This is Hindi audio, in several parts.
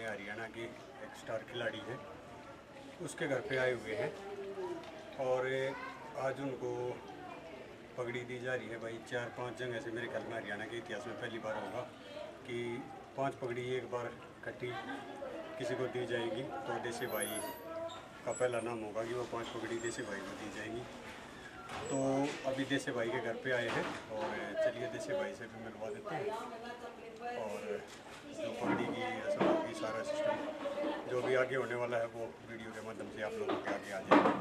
हरियाणा की एक स्टार खिलाड़ी है, उसके घर पे आए हुए हैं और आज उनको पगड़ी दी जा रही है। भाई 4-5 जगह से मेरे ख्याल में हरियाणा के इतिहास में पहली बार होगा कि 5 पगड़ी एक बार इकट्ठी किसी को दी जाएगी। तो देसी भाई का पहला नाम होगा कि वो 5 पगड़ी देसी भाई को दी जाएगी। तो अभी देसी भाई के घर पे आए हैं और चलिए देसी भाई से भी मिलवा देते हैं और जो पगड़ी की रस्म होगी, सारा सिस्टम जो भी आगे होने वाला है वो वीडियो के माध्यम से आप लोगों के आगे आ जाएगा।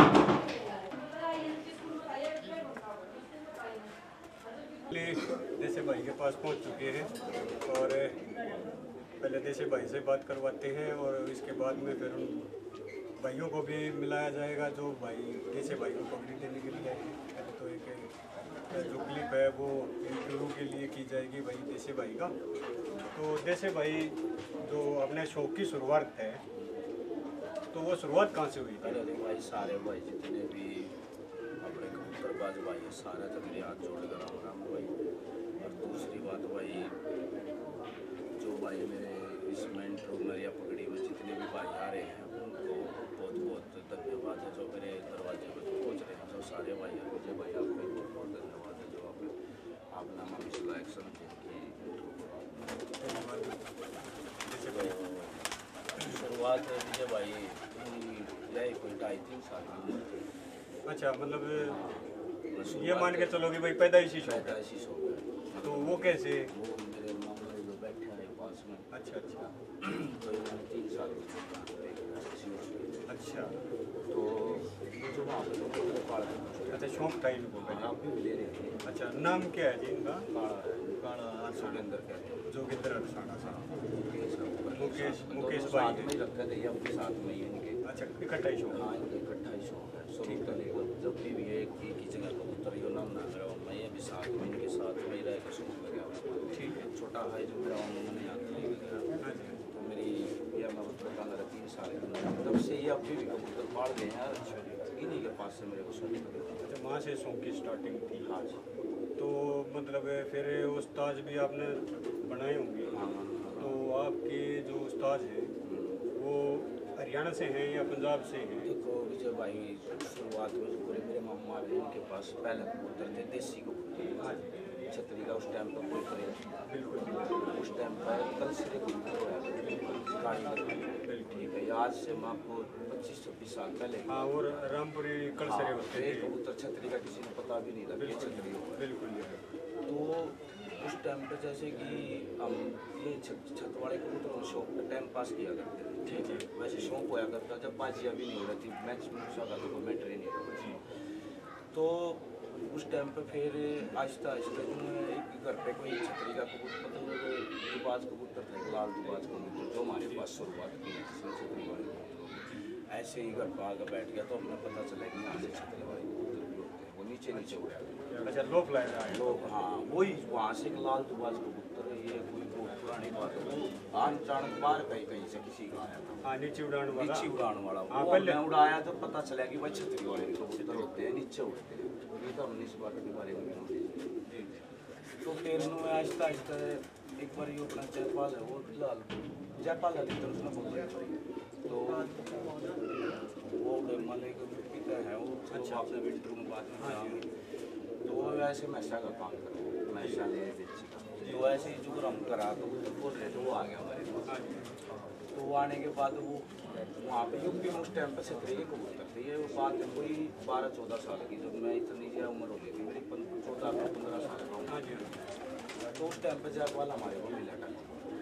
देसी भाई के पास पहुंच चुके हैं और पहले देसी भाई से बात करवाते हैं और इसके बाद में फिर उन भाइयों को भी मिलाया जाएगा जो भाई देसी भाई को पगड़ी देने के लिए आए हैं। तो एक जो क्लिप है वो इंटरव्यू के लिए की जाएगी भाई देसी भाई का। तो देसी भाई जो अपने शौक की शुरुआत है, तो वो शुरुआत कहाँ से हुई? पहले तो भाई सारे भाई जितने भी अपने कबूतरबाज भाई है सारे तो मेरे हाथ जोड़ कर राम भाई। और दूसरी बात भाई जो भाई मेरे इसमें इंटरव्यू या पगड़ी में जितने भी भाई आ रहे हैं उनको बहुत बहुत धन्यवाद है। जो मेरे दरवाजे पर पहुँच रहे हैं जो सारे भाई हैं, मुझे भाई आपको बहुत बहुत धन्यवाद है जो आप नाम सिलेक्शन शुरुआत है विजय भाई यही कोई 2.5-3 साल की उम्र थी। अच्छा, मतलब ये मान के चलो कि भाई पैदाइशी शौक है। तो वो कैसे? वो मेरे मामा जो बैठे हैं पास में। अच्छा अच्छा। तो 3 साल की। अच्छा, तो जो वहाँ पे पालते अच्छा शौक था इनको पहले। आप भी ले रहे थे। अच्छा, नाम क्या है जी इनका? काड़ा जोगिंदर कहते हैं। जोगिंदर अरसाना साहब। मुकेश भाई में ही रखते थे अपने साथ में ही इनके। अच्छा, इकट्ठा ही शौक? हाँ, इनका इकट्ठा ही शौक है। शुरू से लेकर जब भी एक ही जगह कबूतर यो नाम ना मेरा मैं ये भी साथ में इनके साथ में ही रह कर शुरू कर गया। ठीक है। छोटा भाई जो मेरा मैंने याद नहीं गया। तो मेरी ये मैं बता मेरा 3 साल तब से ये अभी भी कबूतर पाल गए हैं इन्हीं के पास से मेरे को शुरू कर। अच्छा, वहाँ से शौक की स्टार्टिंग थी? हाँ जी। तो मतलब फिर उस्ताद भी आपने बनाए होंगे? हाँ। तो आपके जो उस्ताद हैं वो हरियाणा से हैं या पंजाब से हैं? देखो विजय भाई शुरुआत में पूरे मेरे मामा इनके पास पहले कबूतर थे देसी कबूतर। हाँ, छतरी का उस टाइम पर कोई करे बिल्कुल। उस टाइम पर कल सिरे ठीक है। आज से मैं आपको 25-26 साल पहले। हाँ, और रामपुरी कलसरे होते थे। कबूतर छतरी का किसी ने पता भी नहीं था ये छतरी हो। बिल्कुल। तो उस टाइम पर जैसे कि हम ये छत वाले कबूतर शौक पर टाइम पास किया करते थे। ठीक है। वैसे शौक होया करता जब बाजियाँ भी नहीं हो रही थी, मैच का तो कोई मैटर ही नहीं होता। तो उस टाइम पे फिर आहिस्ता आहिस्ता जो है एक घर पे कोई छतरी का कबूतर दुबाज कबूतर था, लाल दुबाज कबूतर जो हमारे पास शुरुआत की जिसमें छतरी वाले कबूतर ऐसे ही घर पर आकर बैठ गया। तो हमें पता चला कि यहाँ से छतरी वाले कबूतर भी होते हैं, वो नीचे उड़ गया। अच्छा, लोग लाए हैं लोग। हाँ, वही वहाँ से एक लाल दुबाज कबूतर है। ये कोई बहुत पुरानी बात है। वो आन जान बाहर कहीं से किसी का आया था। हाँ, नीचे उड़ान वाला। नीचे उड़ान वाला। हाँ, वो पहले उड़ाया तो पता चला कि भाई छतरी वाले कबूतर होते हैं नीचे उड़ते हैं। ये तो हमने इस बात के बारे में तो फिर उन्होंने आहिस्ता आहिस्ता एक बार ये अपना जयपाल है वो लाल जयपाल अली तो उसने बोल तो वो मलिक पिता है वो। अच्छा, आपने विंटर में बात में जाएंगे तो वो वैसे मैशा का काम करो मैशा ले बेची का। तो ऐसे ही जो हम करा तो बोल रहे थे वो आ गया हमारे पास। तो वो आने के बाद वो वहाँ पे यूपी में उस टाइम पर छतरी के कबूतर थे। ये वो बात है कोई 12-14 साल की जब मैं इतनी ज्यादा उम्र हो गई थी मेरी 14-15 साल का। तो उस टाइम पर जयपाल हमारे को मिला था।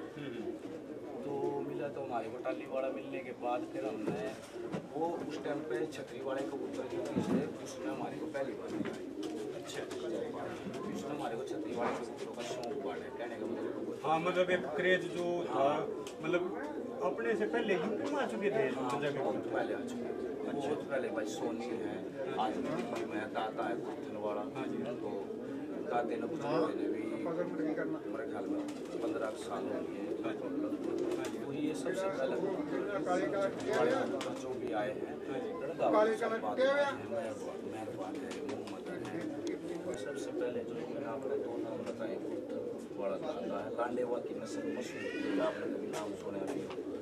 तो मिला तो हमारे को टाली वाला मिलने के बाद फिर हमने वो उस टाइम पे छतरी वाले कबूतर की वजह से उसने हमारे को पहली बार मिला। अच्छा, उसने हमारे को छतरी वाले कबूतरों का शौक बढ़ा कहने का मतलब। हाँ, मतलब एक क्रेज जो था, मतलब अपने से पहले यूपी में आ चुके थे। बहुत पहले आ चुके थे। बहुत पहले भाई सोनी है आज भी दिल्ली में दाता है पुथलवाड़ा। तो दाते ने पुथलवाड़े ने भी मेरे ख्याल में 15 साल हो गए। तो ये सबसे पहले जो भी आए हैं मेहरबान है मोहम्मद है। सबसे पहले जो मैंने आपको 2 नाम बताए बड़ा धंधा है लांडेवा की नस्ल मशहूर आपने कभी नाम सुना भी।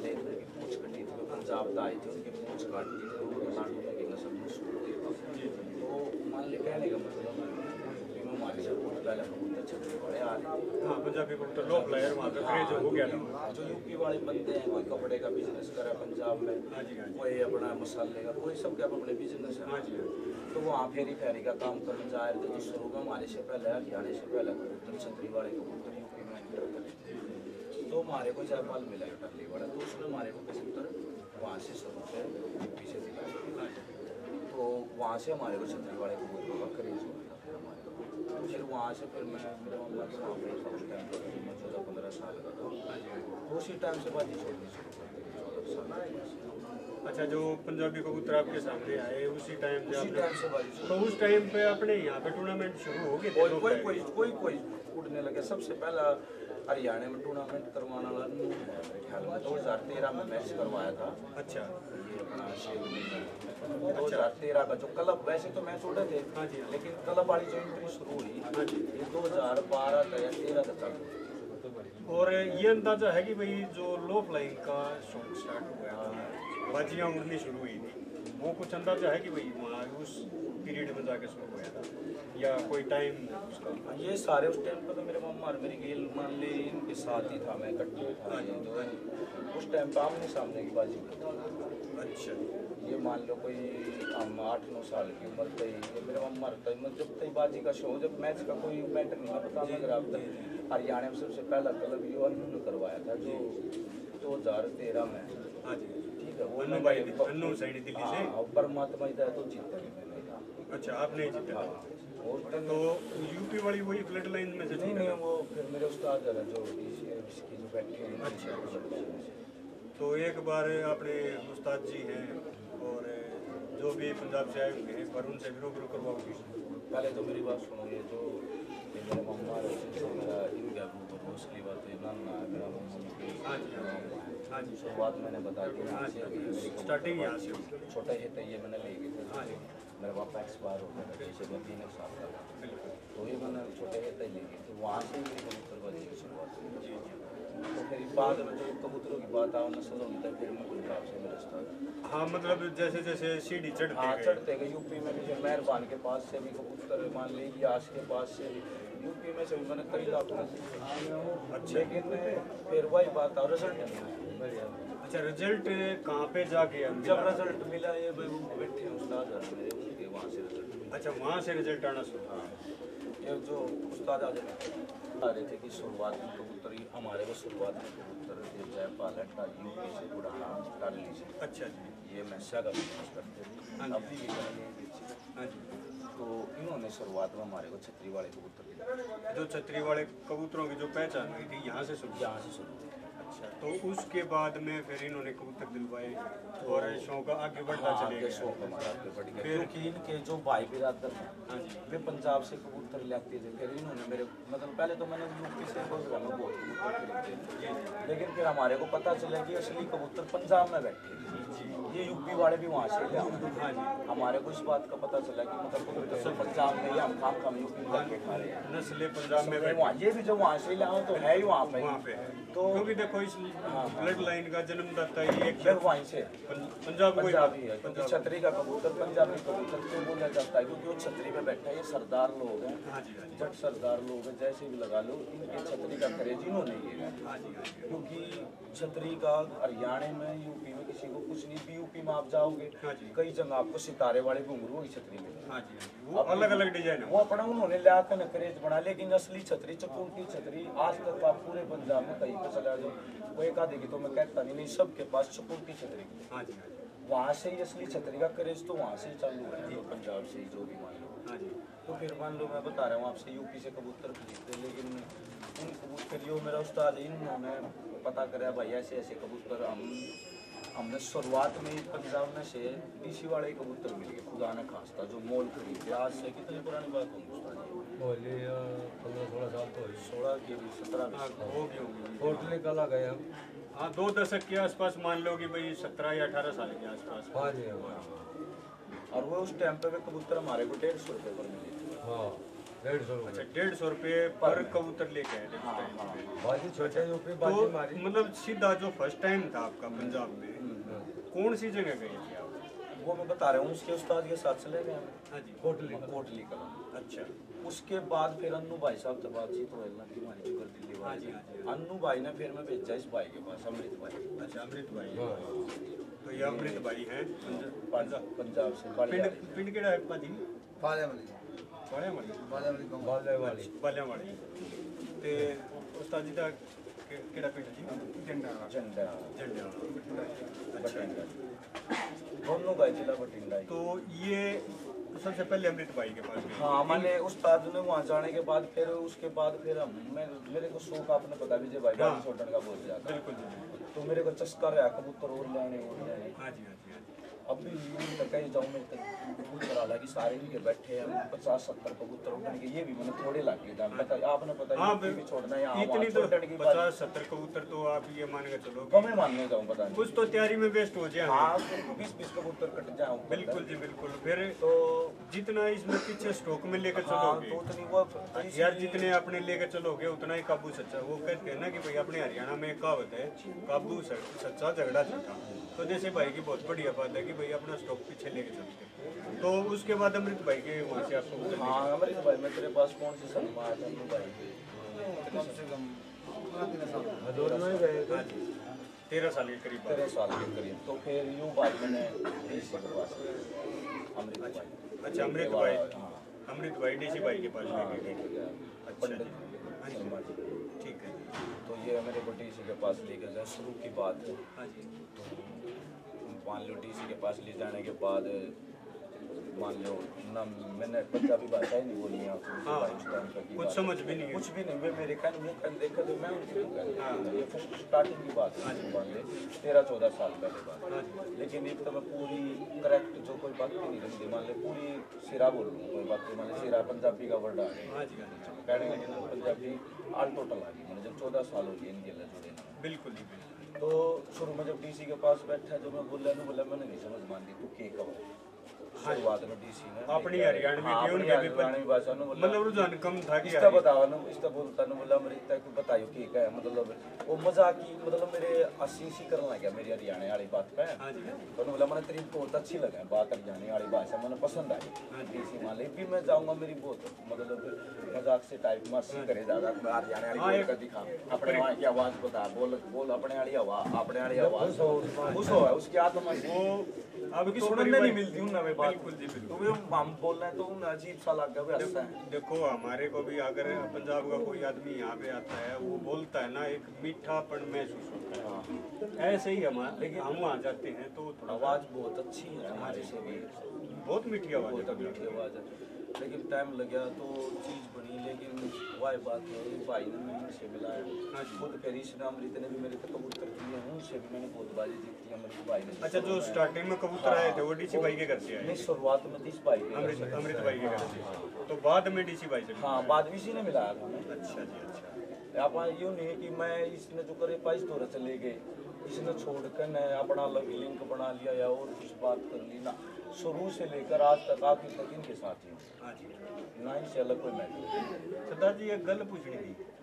एक उनकी पूछ कटी थी, पंजाब का आए थे, उनकी पूछ काट दी थी, वो लाडू में के सब मशहूर थे। तो मान ले कहने का मतलब यूपी में हमारे से बहुत पहले कबूतर छतरी वाले आ रहे थे। हाँ, पंजाबी कबूतर लो प्लेयर वहाँ पे क्रेज हो गया था। जो यूपी वाले बंदे हैं, कोई कपड़े का बिजनेस करे पंजाब में, हाँ जी, हाँ जी। कोई अपना मसाले का, कोई सबके अपने बिजनेस है। हाँ जी, हाँ जी। तो वहाँ फेरी फेरी का काम करने जा रहे थे, तो शुरू में हमारे से पहले हरियाणा से पहले कबूतर छतरी वाले कबूतर यूपी में एंटर करे। तो हमारे को जयपाल मिला है टल्ली वाला, तो उसने हमारे को 75 वहाँ से 100 रुपये यूपी से दिलाए। तो वहाँ से हमारे को छतरी वाले कबूतरों का क्रेज हुआ था फिर हमारे को। फिर वहाँ से फिर मैं मेरे मम्मा के वहाँ पे था उस टाइम पर, मैं 14-15 साल का था। तो उसी टाइम से बाजी छोड़नी शुरू कर दी 14 साल। अच्छा, जो पंजाबी कबूतर आपके सामने आए उसी टाइम से उसी आपने, टाइम से बाजी तो उस टाइम पे अपने यहाँ पे टूर्नामेंट शुरू हो गए थे? कोई लोग कोई गए? कोई कोई कोई उड़ने लगे। सबसे पहला हरियाणा में टूर्नामेंट करवाने वाला नूह है मेरे ख्याल में, 2013 में मैच करवाया था। अच्छा, ये अपना शेवनी में 2013 का जो क्लब, वैसे तो मैच उड़े थे, हाँ जी, लेकिन क्लब वाली जो एंट्री शुरू हुई हाँ जी। ये 2012 का या 13 का था। और ये अंदाजा है कि भाई जो लो फ्लाइंग का शौक स्टार्ट हुआ था, बाजियाँ उड़नी शुरू हुई थी, वो कुछ अंदाजा है कि भाई वहाँ उस पीरियड में जाके शुरू हुआ था, या कोई टाइम उसका? ये सारे उस टाइम पर तो मेरे मम्मा और मेरी गेल मान ली इनके साथ ही था, मैं इकट्ठे था। ये तो उस टाइम पर आमने सामने की बाजी होती थी। अच्छा, ये मान लो कोई हम 8-9 साल की उम्र पे ही ये मेरे मम्मा रहता है, जब तक बाजी का शो, जब मैच का कोई इवेंट नहीं मैं बता अगर आप हरियाणा में सबसे पहला क्लब ये अन्नू ने करवाया था जो 2013 में। हाँ जी। ठीक है, वो अन्नू भाई, अन्नू साइड दिल्ली से? हाँ, परमात्मा ही था तो जीता भी मैंने। अच्छा, आपने ही जीता? और तो यूपी वाली वही फ्लड लाइन में से? नहीं नहीं, वो फिर मेरे उस्ताद है जो इसकी जो बैठी हुई। अच्छा, तो एक बार अपने उस्ताद जी हैं और जो भी पंजाब से आए हुए हैं, पर उनसे भी रूबरू करवाओगे? पहले तो मेरी बात सुनो, ये जो ये मेरे मम्मा रहते थे, मेरा इनका रूप असली बात है नाना है मेरा मम्मी। हाँ जी, हाँ जी। शुरुआत मैंने बता दी यहाँ से हुई। स्टार्टिंग यहाँ से हुई। छोटे ही थे, ये मैंने ले गए थे। हाँ जी, मेरे पापा एक्सपायर हो गए थे, जैसे मैं 3 साल का था, बिल्कुल। तो ये मैंने छोटे ही ले गए थे। वहाँ से ही मेरी कबूतरबाजी की शुरुआत हुई। जी जी। तो फिर बाद में जो कबूतरों की बात आओ नस्ल होगी तो फिर मैं पंजाब से मेरे उस्ताद। हाँ, मतलब जैसे जैसे सीढ़ी चढ़ते हाँ, गए। चढ़ते गए। यूपी में भी जो मेहरबान के पास से भी कबूतर, मान लीजिए यास के पास से भी, यूपी में से भी मैंने कई लाख। अच्छा, लेकिन फिर वही बात और रिजल्ट नहीं आया। अच्छा, रिजल्ट कहाँ पे जाके जब रिजल्ट मिला ये भाई वो बैठे हैं उस्ताद मेरे, उनके वहाँ से रिजल्ट मिला। अच्छा, वहाँ से रिजल्ट आना शुरू? हाँ, ये जो उस्ताद आ रहे थे कि शुरुआत में कबूतर हमारे को शुरुआत में कबूतर जयपाल यूपी से उड़ाना टाली से। अच्छा जी। ये मैसा का बिजनेस करते थे, अभी भी करेंगे। हाँ जी। तो इन्होंने शुरुआत में हमारे को छतरी वाले कबूतर दिए। जो छतरी वाले कबूतरों की जो पहचान हुई थी यहाँ से शुरू? यहाँ से शुरू। अच्छा, तो उसके बाद में फिर इन्होंने कबूतर दिलवाए और शौक आगे बढ़ता चले आगे गया? शौक हमारा आगे बढ़ गया, फिर- क्योंकि इनके जो भाई बिरादर हैं हाँ जी। वे पंजाब से कबूतर लाते थे। फिर इन्होंने मेरे मतलब पहले तो मैंने यूपी से बोल में बहुत कबूतर खरीदे, लेकिन फिर हमारे को पता चला कि असली कबूतर पंजाब में बैठे हैं। ये यूपी वाले भी वहाँ से ले आए। हाँ जी। हमारे को इस बात का पता चला कि मतलब कबूतर सब पंजाब में ही हम काम यूपी में जाके खा रहे हैं। नस्लें पंजाब में बैठे वहाँ ये भी जो वहाँ से ले आए तो है ही वहाँ पे। वहाँ पे है। तो क्योंकि देखो इस ब्लड लाइन का जन्मदाता ही एक फिर वहीं से पंजाब को ही- पंजाबी है, क्योंकि छतरी का कबूतर पंजाबी कबूतर क्यों बोला जाता है, क्योंकि वो छतरी पे बैठा है। ये सरदार लोग हैं, हाँ जी, हाँ जी। जट सरदार लोग हैं, जैसे भी लगा लो, इनके छतरी का क्रेज इन्होंने किया है। हाँ जी, हाँ जी। क्योंकि छतरी का हरियाणा में यूपी में किसी को कुछ नहीं, यूपी में आप जाओगे हाँ जी। कई जगह आपको सितारे वाले घुंघरू वही छतरी में हाँ जी, हाँ जी। वो अलग अलग डिजाइन वो है। अपना उन्होंने लिया कर क्रेज बना, लेकिन असली छतरी चपूर की छतरी आज तक आप पूरे पंजाब में कहीं पे चला जाओ, वो एक आधे की तो मैं कहता नहीं, सबके पास चपूर की छतरी की। हाँ जी, हाँ जी। वहाँ से ही असली छतरी का क्रेज तो वहाँ से ही चालू है, तो पंजाब से ही जो भी मान लो। हाँ जी। तो फिर मान लो मैं बता रहा हूँ आपसे यूपी से कबूतर खरीदते, लेकिन उन कबूतर जो मेरा उस्ताद है इन्होंने पता करा भाई ऐसे ऐसे कबूतर हमने शुरुआत में ही पंजाब में से डीसी वाले कबूतर मिल गए, खुदा ने खास्ता जो मोल खरीदे। आज से कितनी पुरानी बात होगी उस्ताद जी? 15-16 साल तो 16 की 17 हाँ, होगी होगी। होटल कला गए हम। हाँ, 2 दशक के आसपास मान लो कि भाई 17 या 18 साल के आसपास। हाँ जी हाँ। और वो उस टाइम पे वे कबूतर हमारे को 150 रुपये पर मिले थे। हाँ 150 अच्छा, रुपये 150 रुपये पर कबूतर लेके आए थे उस हाँ टाइम हाँ पे। बाजी छोटे ऊपर तो बाजी मारी। मतलब सीधा जो फर्स्ट टाइम था आपका पंजाब में, कौन सी जगह गए थे आप? वो मैं बता रहा हूँ, उसके उस्ताद के साथ चले गए हम हाँ जी। कोटली कला। अच्छा। उसके बाद फिर अन्नू भाई साहब से बातचीत हो ना कि हमारी जुगर दिल्ली हाँ वाले जी, हाँ जी। अन्नू भाई ने फिर मैं भेजा इस भाई के पास, अमृत भाई। अच्छा, अमृत भाई। हाँ। तो ये अमृत भाई हैं पंजाब से पिंड पिंड केड़ा है भाजी? बालेवाली बालेवाली। बालेवाली गाँव बाले वाली। बालेवाली। ते उस्ताद जी दा केड़ा पिंड जी? झंडा झंडा। अच्छा। बठिंडा, दोनों गए जिला बठिंडा ही। तो ये सबसे पहले अमृत भाई के पास गए। हाँ, मैंने उस्ताद ने वहाँ जाने के बाद फिर उसके बाद फिर मेरे को शौक आपने पता विजय भाई हाँ। बाजी छोड़ने का बहुत ज्यादा। बिल्कुल जी। तो मेरे को चस्का रहा कबूतर और लाने और लाने। हाँ जी, हाँ जी, हाँ जी। अब भी कहीं जाऊँ मैं कबूतर हालांकि सारे भी के बैठे हैं 50-70 कबूतर उड़ने के, ये भी मैंने थोड़े लाग के दाम पता आपने पता हाँ, है भी छोड़ना है यहाँ इतनी वहाँ तो छोड़ने की बात 50-70 कबूतर तो आप ये मान के चलो कि कम ही मानने जाऊँ पता नहीं। कुछ तो तैयारी में वेस्ट हो जाए। हाँ, 20-20 कबूतर कट जाऊँ बिल्कुल जी, बिल्कुल। फिर तो जितना इसमें पीछे स्टॉक में लेकर हाँ, चलोगे, तो उतनी वो यार जितने अपने लेकर चलोगे उतना ही काबू सच्चा। वो कहते हैं ना कि भाई अपने हरियाणा में एक कहावत है, काबू सच्चा झगड़ा झूठा। तो जैसे भाई की बहुत बढ़िया बात है कि भाई अपना स्टॉक पीछे लेके चलते हैं। तो उसके बाद अमृत भाई के वहाँ से आपको उधर हाँ, अमृत भाई मैं तेरे पास कौन सी सलमा है अन्नू भाई? कम से कम 3 साल दोनों ही गए थे। 13 साल के करीब बाद। 13 साल के करीब। तो फिर यूँ भाई मैंने डीसी के पास अमृत भाई। अच्छा, अमृत भाई। हाँ अमृत भाई डीसी भाई के पास हाँ, लेके गए। लेके गया अच्छा पंडित जी। हाँ जी। शर्मा जी। ठीक है। तो ये मेरे को डीसी के पास लेके गया, शुरू की बात है। हाँ जी। मान लो डीसी के पास ले जाने के बाद मान लो ना मैंने पंजाबी भाषा ही नहीं बोली यहाँ हाँ। उस टाइम तक की कुछ बात। समझ भी नहीं है। कुछ भी नहीं, वे मेरे कहने मुँह कहने देखा तो मैं उनके मुँह कहने हाँ। ये फर्स्ट स्टार्टिंग की बात है मान ले 13-14 साल पहले बात। हाँ जी। लेकिन एक तो मैं पूरी करेक्ट जो कोई बात भी नहीं रखती, मान ले पूरी सिरा बोल रहा हूँ कोई बात नहीं, मान ले सिरा पंजाबी का वर्ड आ गया हाँ जी, हाँ जी। कहने लगे ना पंजाबी आल टोटल आ गई, मैंने जब 14 साल हो गए इनके लिए जुड़े ना। बिल्कुल जी, बिल्कुल। तो शुरू में जब डीसी के पास बैठा जो मैं बोला मैंने नहीं समझ मान ली तू के कहो शुरुआत में डीसी ने अपनी हरियाणवी हाँ, थी, अपनी उनके भी हरियाणवी भाषा में बोला मतलब रुझान कम था कि इसका बताओ ना, इसका बोलता ना बोला अमृता को बताइयो की क्या है मतलब वो मजाक की मतलब मेरे हंसी करने लग गया मेरी हरियाणा वाली बात पे। हाँ जी। तो बोला मैंने तेरी बहुत अच्छी लगा बात हरियाणा वाली भाषा मैंने पसंद आई डीसी मान ले भी मैं जाऊंगा मेरी बहुत मतलब मजाक से टाइप मस्ती करे ज्यादा मैं हरियाणा वाली बोल कर दिखा अपने वहाँ की आवाज बता बोल अपने वाली आवाज अपने वाली आवाज खुश हो उसकी आत्मा वो अब क्योंकि तो सुनने परिवार- नहीं मिलती उन नवे बात। बिल्कुल जी, बिल्कुल। तो वो हम बोल रहे हैं तो उन्हें अजीब सा लग गया हंसता है। देखो हमारे को भी अगर पंजाब का कोई आदमी यहाँ पे आता है वो बोलता है ना एक मीठापन महसूस होता है। ऐसे ही लेकिन हम वहाँ जाते हैं तो थोड़ा आवाज बहुत अच्छी है हमारे से भी बहुत मीठी आवाज बहुत है। मीठी आवाज है लेकिन टाइम लग गया तो चीज़ बनी लेकिन वही बात है भाई ने भी से मिलाया खुद फिर इसने अमृत ने भी मेरे को कबूतर किए हैं उनसे भी मैंने बहुत बाजी जीती अमृत भाई ने। अच्छा, जो स्टार्टिंग में कबूतर आए थे वो डीसी भाई के घर से आए? नहीं शुरुआत में 30 भाई के अमृत भाई के घर से। तो बाद में डीसी भाई से? हाँ बाद में इसी ने मिलाया था हमें। अच्छा जी, अच्छा। आप यूँ नहीं कि मैं इसने जो करे 22 दौरे चले गए इसने छोड़ कर न अपना अलग लिंक बना लिया या और कुछ बात कर ली ना, शुरू से लेकर आज तक आखिर तक इनके साथ ही हूँ। हाँ जी। ना इससे अलग कोई मैटर। सरदार जी एक गल पूछनी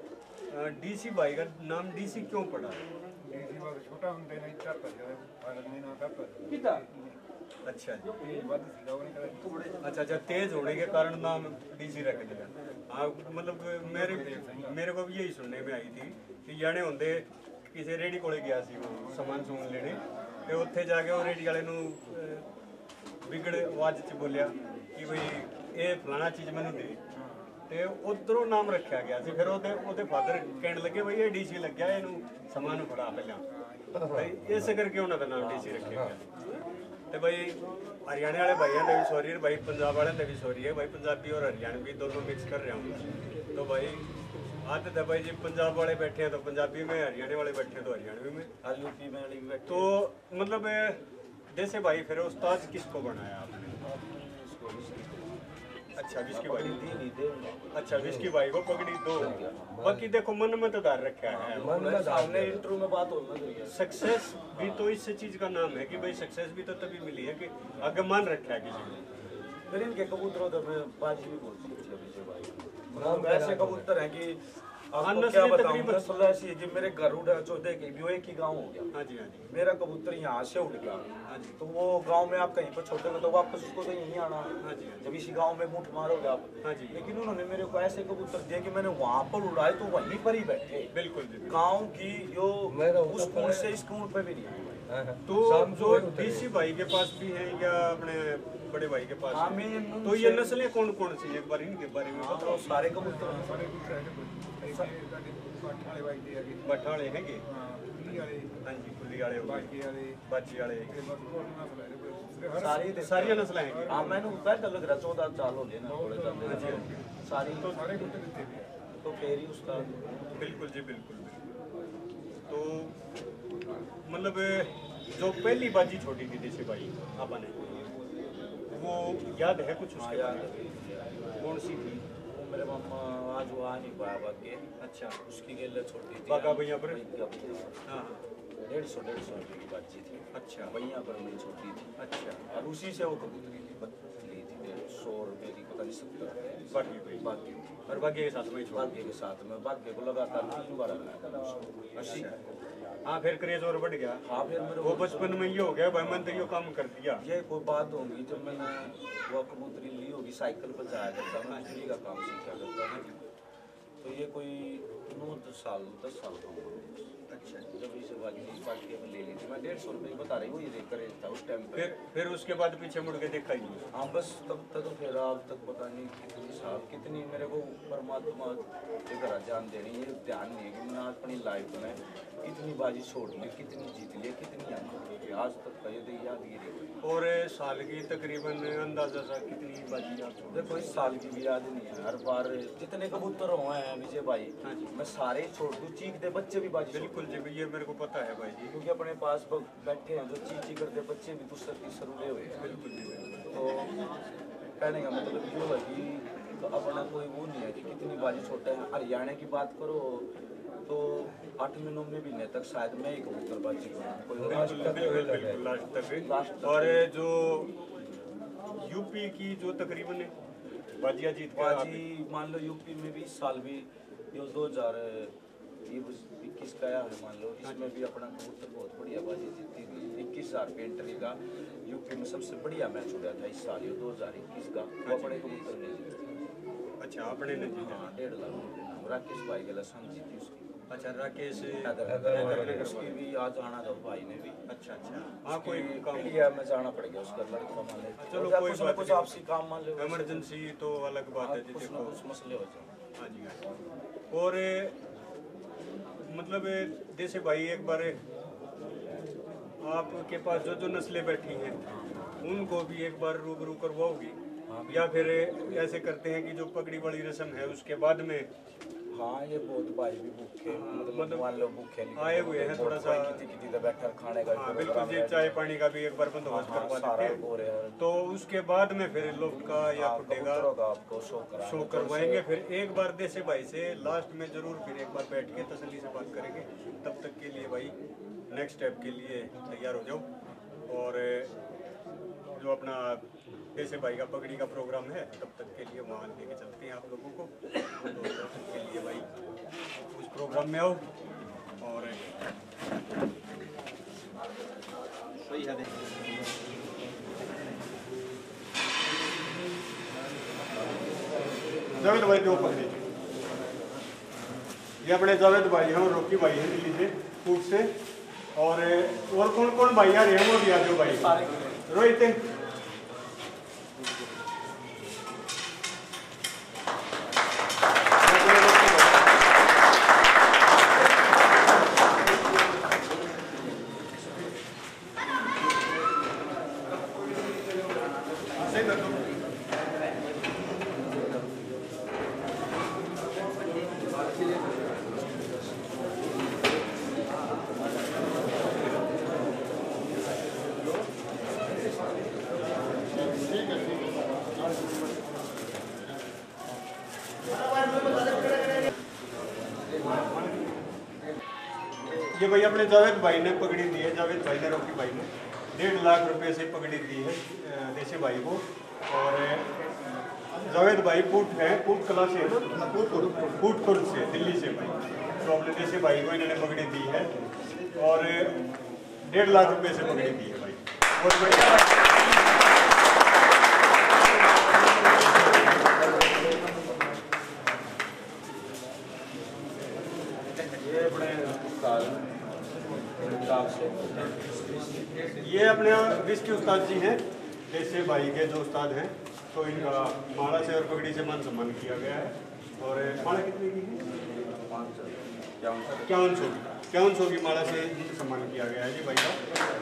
थी, डीसी भाई का नाम डीसी क्यों पड़ा? डीसी वाला छोटा ਹੁੰਦੇ ਨੇ ਇੱਧਰ ਪਰ ਜਾਵੇ भारत में ना पर कितना अच्छा जी। तेज ਵੱਧ ਸੀਗਾ ਉਹਨੇ ਕਹਿੰਦਾ ਥੋੜੇ अच्छा अच्छा, तेज होने के कारण नाम डीसी रख दिया। हाँ, मतलब मेरे को भी यही सुनने में आई थी कि जाने होंगे किसी रेडी कोले गया सी वो समान समून लेने ते उत्थे जाके वो रेडी वाले नूं विगड़ आवाज च बोलिया कि भाई ये फलाना चीज़ मैनू दे ते उधरों नाम रखा गया सी। फिर ਉਹਦੇ फादर कहने लगे भाई ये डीसी लग गया ਇਹਨੂੰ समान फड़ा पहला भाई इस करके ਉਹਨਾਂ ਦਾ ਨਾਮ डीसी रखा गया। ਤੇ भाई हरियाणा वाले भाइयों ने भी सॉरी है भाई पंजाब वाले ने भी सॉरी है भाई पंजाबी और हरियाणवी दोनों मिक्स कर रहा हूँ। तो भाई आदत है भाई जी पंजाब वाले बैठे हैं तो पंजाबी में, हरियाणा वाले बैठे हैं तो हरियाणवी में। आज यूपी में वाली भी बैठी तो मतलब जैसे भाई फिर उस्ताद किसको बनाया आपने? अच्छा, विस्की भाई। दी नहीं दे अच्छा, विस्की भाई को पगड़ी दो। बाकी देखो मन में तो धार रखा है। सामने इंटरव्यू में बात होना चाहिए। सक्सेस भी तो इस चीज का नाम है कि भाई सक्सेस भी तो तभी मिली है कि आगे मान रखा है किसी को। फिर इनके कबूतरों तो मैं बाजी भी बोल सकती है विजय भाई। नाम मतलब ऐसे कबूतर हैं कि आपको नस्लें क्या बताऊं, तकरीबन- नस्ल ऐसी है कि मेरे घर उड़ा 14 की भी एक ही गांव हो गया। हाँ जी, हाँ जी, मेरा कबूतर यहाँ से उड़ गया, हाँ जी, तो वो गांव में आप कहीं पर छोड़ोगे तो वापस उसको तो यहीं आना। हाँ जी, हाँ जी, जब इसी गांव में मुठ मारोगे आप। हाँ जी। लेकिन उन्होंने मेरे को ऐसे कबूतर दिए कि मैंने वहां पर उड़ाए तो वहीं पर ही बैठे। बिल्कुल जी, बिल्कुल। गांव की जो मेरा उस होता कूड़ है। से इस कूड़ पे भी नहीं आई। हाँ, हाँ। तो शाम को जो वही उतरे। डीसी भाई के पास भी है या अपने बड़े भाई के पास हाँ, है? मैं तो ये नस्लें कौन कौन सी एक बार इनके बारे में हाँ, बताओ। तो सारे कबूतर हैं। ਸਾਰੇ ਕੁੱਤੇ ਹੈਗੇ ਕੋਈ ਸਾਡੇ ਪੱਠ ਵਾਲੇ ਵੱਜਦੇ ਹੈਗੇ बठाले हैंगे, ਹਾਂ ਕੁੱਲੀ वाले हाँ जी, खुली वाले हो गए, ਬਾਜੀ ਵਾਲੇ बाजी वाले ਤੇ ਬਸ ਹੋਰ ਨਸਲ ਹੈ ਕੋਈ ਹਰ सारी सारिया नस्लें हैं। हाँ, मैंने पहले लग रहा 14 साल हो गए ना थोड़े चलते सारी तो ਸਾਰੇ ਕੁੱਤੇ ਦਿੱਤੇ ਵੀ ਹੈ तो फिर ही उसका बिल्कुल जी, बिल्कुल बिल्कुल। तो मतलब जो पहली बाजी छोड़ी थी जैसे भाई आपने, वो याद है कुछ हाँ उसके याद बारे में? है। कौन सी थी? वो मेरे मामा आज वो आ नहीं पाया बाकी अच्छा, उसकी गेल छोटी थी बागा भैया पर? हाँ, हाँ, 150 रुपये की बाजी थी। अच्छा, भैया पर मेरी छोटी थी अच्छा, और उसी से वो कबूतरी ली थी 150 रुपये की, पता नहीं 70 बाकी भाई बाकी और बाकी के साथ में ही छोड़। भाग्य के साथ में भाग्य को लगातार 3 बार लगाया था उसको। अस्सी हाँ, फिर क्रेज और बढ़ गया। हाँ, फिर मेरे वो बचपन में ये हो गया भाई, मैंने तो ये काम कर दिया। ये कोई बात होगी जब मैंने वो कबूतरी ली होगी, साइकिल पर जाया करता मैं बिजली का काम सीखा करता था। तो ये कोई 9-10 साल का हुआ। अच्छा, जब इसे बाकी अब ले ली थी मैं 150 रुपये की बता रही हूँ, ये करेज था उस टाइम पे। फिर उसके बाद पीछे मुड़ के देखा ही नहीं। हाँ, बस तब तक तो फिर आज तक पता नहीं कितनी साल कितनी मेरे को परमात्मा के घर जान देनी, ये ध्यान नहीं है कि मैंने अपनी लाइफ में कितनी बाजी छोड़ ली, कितनी जीत ली, कितनी आज तक का ये तो यादगिरी है। और साल की तकरीबन अंदाजा सा कितनी बाजी आप छोड़? देखो इस साल की भी याद नहीं है, हर बार जितने कबूतर हुए हैं विजय भाई, हाँ जी। मैं सारे ही छोड़ दूँ, चीख दे बच्चे भी बाजी बिल्कुल जी, ये मेरे को पता है भाई जी। क्योंकि अपने पास बैठे हैं जो चीची करते बच्चे भी दूसरे तीसरे उड़े हुए हैं। बिल्कुल जी, बिल्कुल। तो कहने का मतलब ये है कि तो अपना कोई वो नहीं है कि कितनी बाजी छोटा है। हरियाणा की बात करो तो 8-9 महीने तक शायद मैं ही कबूतर बाजी कोई और आज तक बिल्कुल लास्ट तक। और जो यूपी की जो तकरीबन बाजिया जीत के बाजी मान लो यूपी में भी इस साल भी ये 2021 का आया है, मान लो इसमें भी अपना कबूतर बहुत बढ़िया बाजी जीती थी। 21,000 पे एंट्री का यूपी में सबसे बढ़िया मैच हो गया था इस साल, ये 2021 का। वो अपने कबूतर ने जीती। अच्छा, आपने नहीं जीता। हाँ, 1.5 लाख रुपये नाम राकेश भाई के लसन जीती उसकी। अच्छा, राकेश उसकी भी आज आना था भाई ने भी। अच्छा, अच्छा, हाँ, कोई काम इंडिया में जाना पड़ गया उसका लड़का मान ले। चलो, या कोई कुछ ना बात कुछ नहीं। आपसी काम मान लो, इमरजेंसी तो अलग बात है जी, कुछ ना देखो। कुछ मसले हो जाए। हाँ जी, हाँ जी। और मतलब जैसे भाई एक बार आपके पास जो नस्लें बैठी हैं उनको भी एक बार रूबरू करवाओगी, या फिर ऐसे करते हैं कि जो पगड़ी वाली रस्म है उसके बाद में? हाँ, ये बहुत भाई भी भूखे मतलब मान लो भूखे आए हुए हैं, थोड़ा सा किसी तो बैठा खाने का हाँ, बिल्कुल जी, चाय पानी का भी एक बार बंदोबस्त करवा देते हैं। हो रहा है तो उसके बाद में फिर लोग का या फुटेगा कबूतरों का आपको शो करवाएंगे। फिर एक बार देसे भाई से लास्ट में जरूर फिर एक बार बैठ के तसल्ली से बात करेंगे। तब तक के लिए भाई नेक्स्ट स्टेप के लिए तैयार हो जाओ। और जो अपना देसे भाई का पगड़ी का प्रोग्राम है तब तक के लिए वहाँ लेके चलते हैं आप लोगों को। तो तब तक के लिए भाई उस प्रोग्राम में आओ। और सही है, जावेद भाई दो पकड़े। ये अपने जावेद भाई हैं और रोकी भाई हैं दिल्ली से, फूट से। और कौन कौन भाई आ रहे हैं वो भी आ जाओ भाई। रोहित, ये भाई अपने जावेद भाई ने पगड़ी दी है, जावेद भाई ने रोकी भाई ने 1.5 लाख रुपए से पगड़ी दी है देसे भाई को। और जावेद भाई पूट है, पूट कला से है ना, पूट खुर्द से, दिल्ली से भाई। तो अपने जैसे भाई को इन्होंने पगड़ी दी है और 1.5 लाख रुपए से पगड़ी दी है भाई। बहुत बढ़िया। ये अपने विस्की उस्ताद जी हैं, जैसे भाई के जो उस्ताद हैं, तो इनका माला से और पगड़ी से मान सम्मान किया गया है। और माला कितने की है? 51 की माला से सम्मान किया गया है जी भाई का।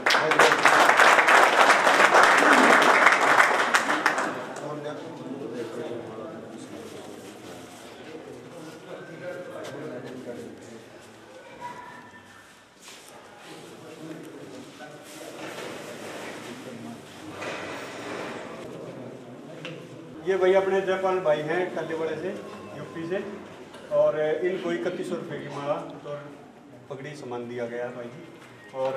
ये भाई अपने जयपाल भाई हैं कल्लेवाड़े से, यूपी से, और इनको 3100 रुपये की माला और पगड़ी सम्मान दिया गया है भाई जी। और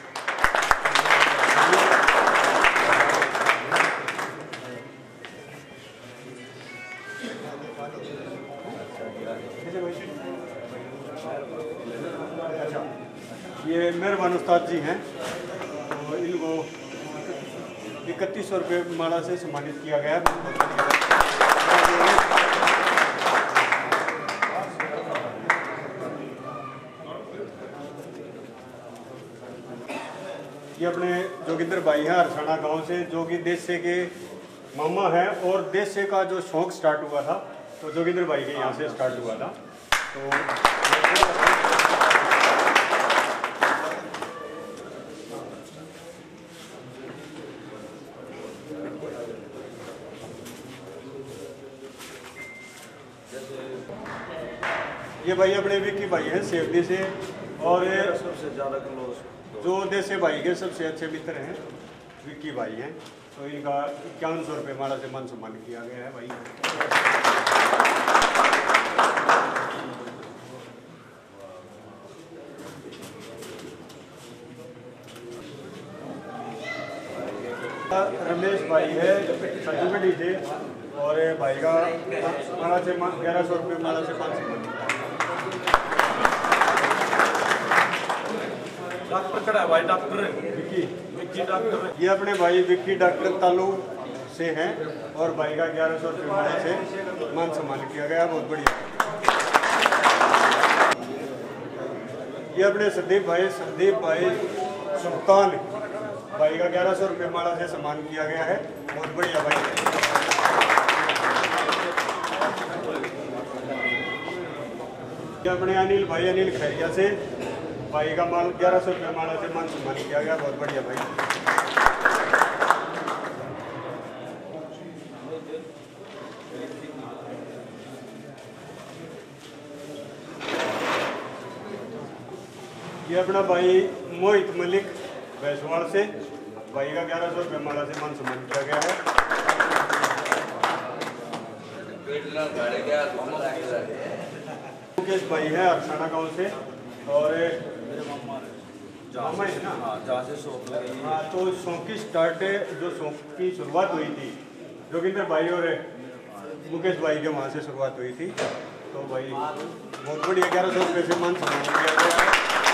अच्छा, ये मेहरबान उस्ताद जी हैं, तो इनको 3100 रुपये माला से सम्मानित किया गया है। ये अपने जोगिंदर भाई हैं हरसाना गांव से, जो कि देशे के मामा हैं, और देशे का जो शौक स्टार्ट हुआ था तो जोगिंदर भाई के यहाँ से स्टार्ट हुआ था। तो ये भाई अपने विक्की भाई हैं सेवदी से, और सबसे ज़्यादा क्लोज जो देशे भाई के सबसे अच्छे मित्र हैं विक्की भाई हैं, तो इनका 5100 रुपये माला से मान सम्मान किया गया है भाई। रमेश भाई है सजूगढ़ी से, और भाई का माला से 1100 रुपये माला से 500। डॉक्टर कड़ा है भाई, डॉक्टर विक्की डॉक्टर, ये अपने भाई विक्की डॉक्टर तालू से हैं, और भाई का 1100 रुपये माला से मान सम्मान किया गया। बहुत बढ़िया। ये अपने संदीप भाई सुल्तान, भाई का 1100 रुपये माला से सम्मान किया गया है। बहुत बढ़िया भाई। ये अपने अनिल भाई, अनिल खैरिया से, भाई का माल 1100 रुपये माला से मान सम्मान किया गया। बहुत बढ़िया भाई। ये अपना भाई मोहित मलिक भैंसवाड़ से, भाई का 1100 रुपये माला से मान सम्मान किया गया है। मुकेश भाई है हरसाना गांव से, और मामा है ना, जहाँ से शॉप लगी। हाँ, तो शौक की स्टार्ट जो शौक की शुरुआत हुई थी जोगिंदर भाई और मुकेश भाई के वहाँ से शुरुआत हुई थी। तो भाई बहुत बढ़िया 1100 रुपये से मान सम्मान किया गया है।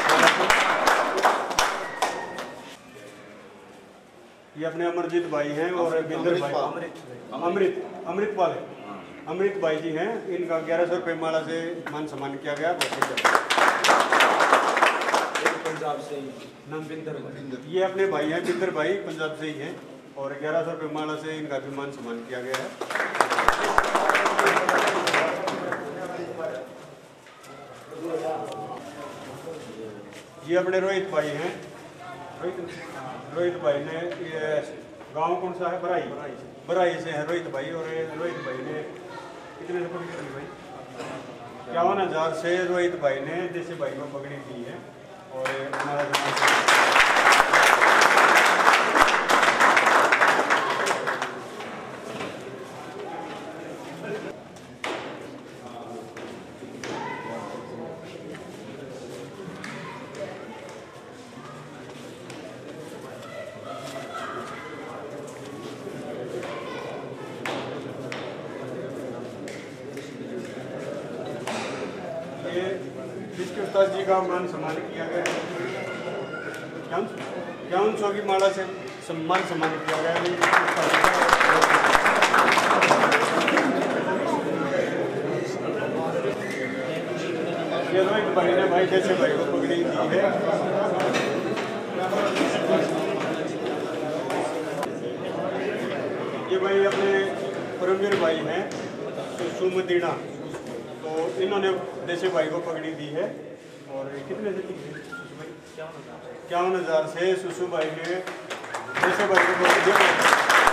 ये अपने अमरजीत भाई हैं, और बिंदर भाई अमृतपाल है, अमृत भाई जी हैं, इनका 1100 रुपये माला से मान सम्मान किया गया। पंजाब से नाम बिंदर, ये अपने भाई हैं बिंदर भाई, पंजाब से ही हैं, और 1100 रुपये माला से इनका भी मान सम्मान किया गया है। ये अपने रोहित भाई हैं, रोहित भाई ने, ये गांव कौन सा है? बराई से है रोहित भाई, और रोहित भाई ने कितने से पगड़ी दी भाई? 51,000 से रोहित भाई ने जैसे भाई को पगड़ी दी है। और हमारा उस्ताद जी का मान सम्मान किया गया है। 5100 की माला से सम्मान किया गया है। ये रोहित भाई ने भाई जैसे भाई को पगड़ी दी है। ये भाई अपने परमवीर भाई हैं सुमदीना, तो इन्होंने देसे भाई को पगड़ी दी है। और कितने से दी है? 51,000 से सुसु भाई ने देसे भाई को पगड़ी दी है।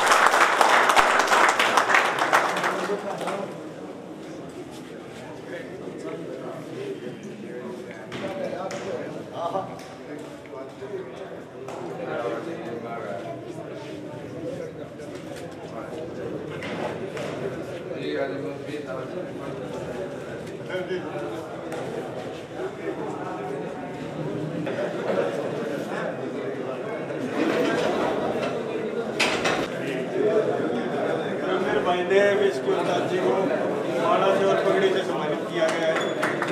भाई ने इसके उस्ताद जी को माला से और पगड़ी से सम्मानित किया गया है।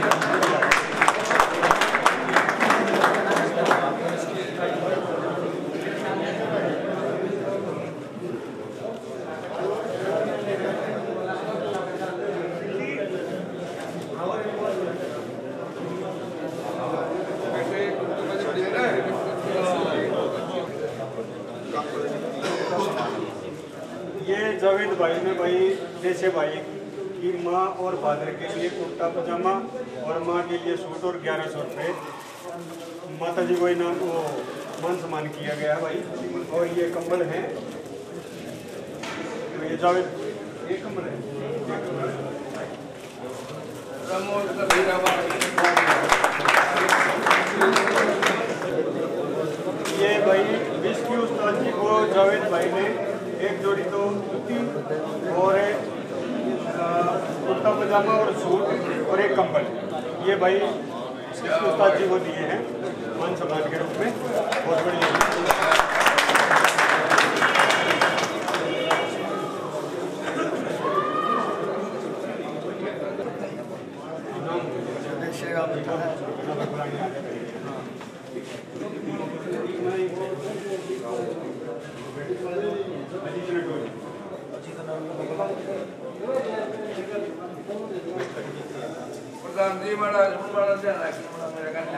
ये जावेद भाई ने भाई देसे भाई की माँ और फादर के लिए कुर्ता पजामा और माँ के लिए सूट और 1100 रुपये माता जी को इनाम वो मान सम्मान किया गया भाई। और ये कंबल है, तो ये जावेद ये कंबल है। ये भाई 20 की उस्ताद जी को जावेद भाई ने एक जोड़ी तो जूती और कुर्ता पजामा और सूट और एक कंबल, ये भाई उस्ताद जी को दिए हैं मान सम्मान के रूप में। बहुत बढ़िया। प्रधान जी महाराज बड़ा ध्यान रखना मेरा कहना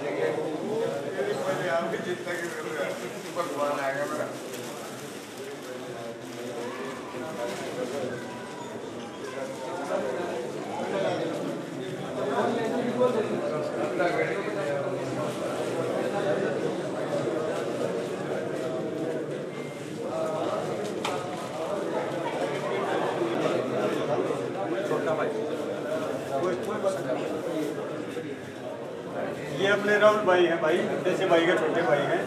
भगवान आएगा मेरा। ये अपने राहुल भाई हैं भाई, जैसे भाई के छोटे भाई हैं।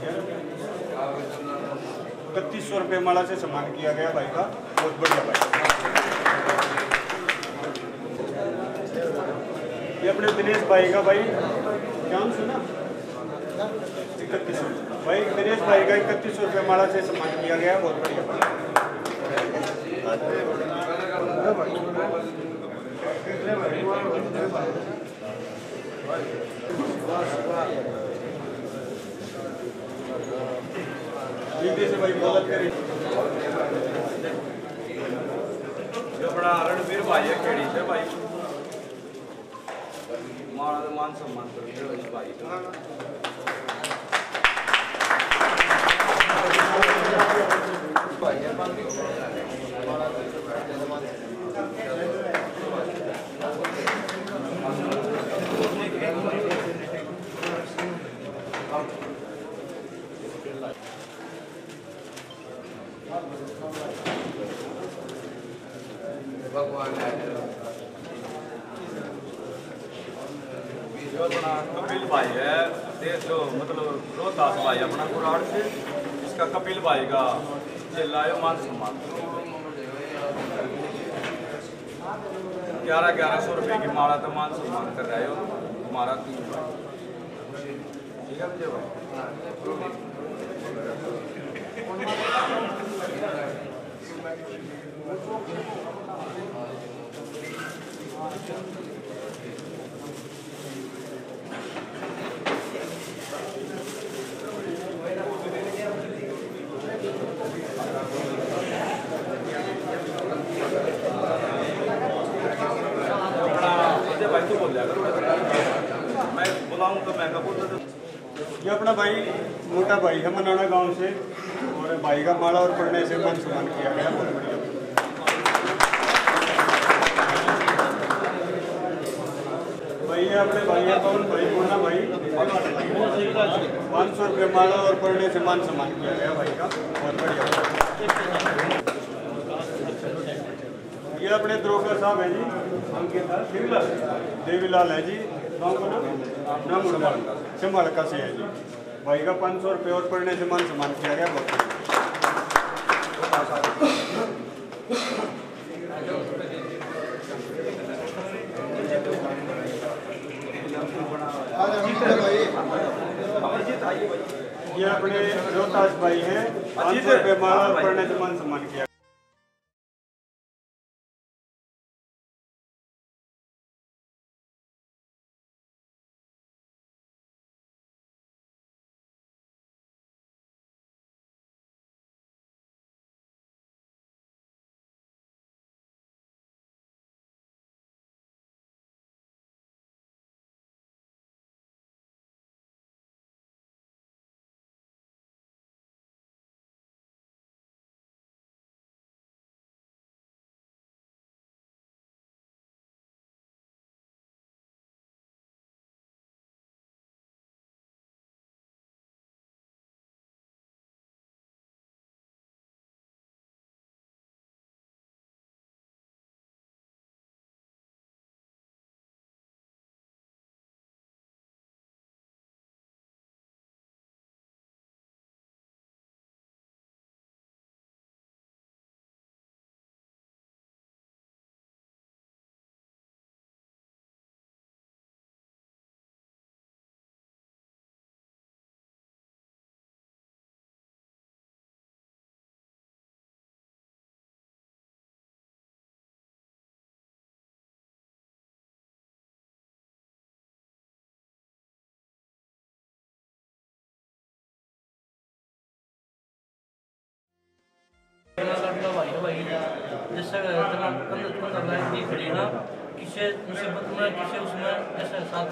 3100 रुपये माला से सम्मान किया गया भाई का। बहुत बढ़िया भाई। ये अपने दिनेश भाई का भाई क्या सुना 3100 भाई, दिनेश भाई का 3100 रुपये माला से सम्मान किया गया। बहुत बढ़िया भाई। से भाई मदद करें। जो बड़ा रणवीर भाई है केड़ी से भाई माला मान सम्मान कर भाई। भगवान जो अपना कपिल भाई है देश जो मतलब रोहतास भाई अपना कुराड़ से, इसका कपिल भाई का चिल्लाए मान सम्मान 1100 रुपये की माला तो मान सम्मान कर रहे हो हमारा 3 भाई। ठीक है विजय भाई। ये अपना भाई मोटा भाई है मनाना गांव से, और भाई का माला और पढ़ने से मान सम्मान किया गया, बहुत बढ़िया। भाई ये अपने भाई है पवन भाई मोना भाई, 500 रुपये माला और पढ़ने से मान सम्मान किया गया भाई का, बहुत बढ़िया। ये अपने द्रोगा साहब है जी, देवीलाल है जी, गाँव का नाम सिमलका से है जी। भाई का 500 रुपये और पढ़ने से मान सम्मान किया गया, बहुत ये अपने रोहतास भाई हैं, 500 रुपये माला और पढ़ने से मान सम्मान किया। जैसे खड़ी ना किसे मुसीबत में किसे उसमें जैसे साथ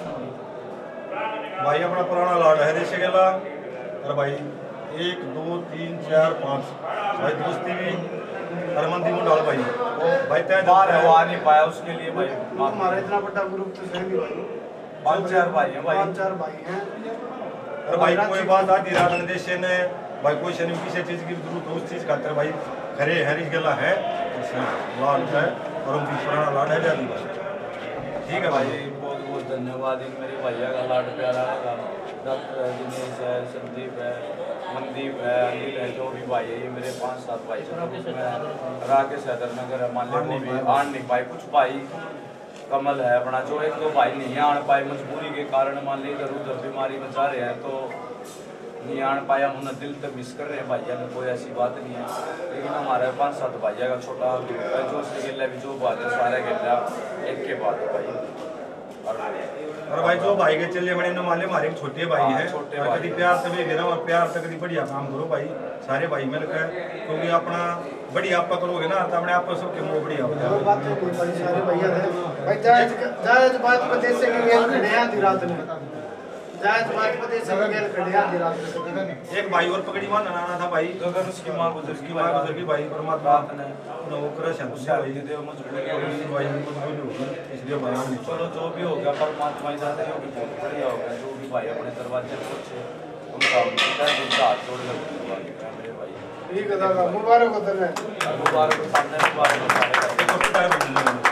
भाई अपना पुराना लाड है देश गेला, और भाई 1 2 3 4 5 भाई दोस्ती भी हरमंदी में डाल भाई वो भाई तय बाहर है, वो आ नहीं पाया, उसके लिए भाई हमारा इतना बड़ा ग्रुप तो है नहीं भाई, 5-4 भाई हैं भाई, 5-4 भाई हैं। और भाई कोई बात आती रात देश ने भाई कोई शनि किसी चीज की जरूरत हो उस चीज खातर भाई खरे हरीश गेला है लाड है, और उनकी पुराना लाड है जाती भाई। ठीक है भाई, बहुत बहुत धन्यवाद। इन मेरे भैया का लाड प्यारा लगा, डॉक्टर है, दिनेश है, संदीप है, मनदीप है, अनिल है, जो भी भाई है ये मेरे 5-7 भाई हैं। राकेश हैदर नगर है, मान लो भी आन नहीं पाए, कुछ भाई कमल है अपना, जो 1-2 भाई नहीं आन पाए मजबूरी के कारण, मान ली इधर उधर बीमारी में जा रहे हैं तो नहीं आन पाया, हम दिल तक मिस कर रहे हैं भैया में, कोई ऐसी बात नहीं है। लेकिन हमारे 5-7 भैया का छोटा ग्रुप है, जो से गिल्ला भी जो बात है सारे गिल्ला एक के बाद है भाई। और भाई जो भाई के चले बड़े न माले हमारे छोटे भाई हैं, छोटे और कभी प्यार तभी गिरा और प्यार तक कभी बढ़िया काम करो भाई सारे भाई मिलकर, क्योंकि अपना बढ़िया आप करोगे ना तो अपने आप को सबके मुँह बढ़िया हो जाए। बात तो कोई भाई सारे भैया थे भाई, जायज बात पते से गेल खड़े आधी रात में, जायज बात पते से गेल खड़े आधी रात में। एक भाई और पकड़ी मान आना था भाई, अगर उसकी माँ गुजर उसकी माँ गुजर गई भाई, परमात्मा ने नौकर शांति भाई दे मजबूरी इसलिए बना नहीं। चलो जो भी हो गया परमात्मा ही जाते हैं, बहुत बढ़िया हो गया। जो भी भाई अपने दरवाजे पहुंचे उनका हाथ जोड़ कर मेरे भाई ठीक है दादा, मुबारक हो तेरे, मुबारक सामने मुबारक।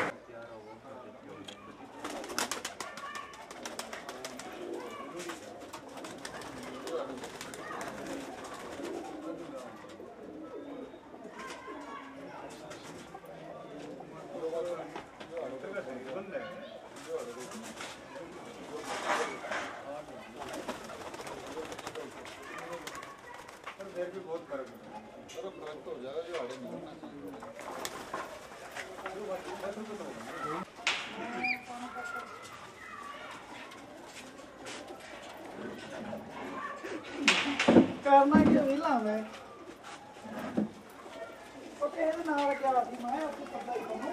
करना क्या मिला मैं तो तेरे नाल क्या थी, मैं आपको पता ही करूं।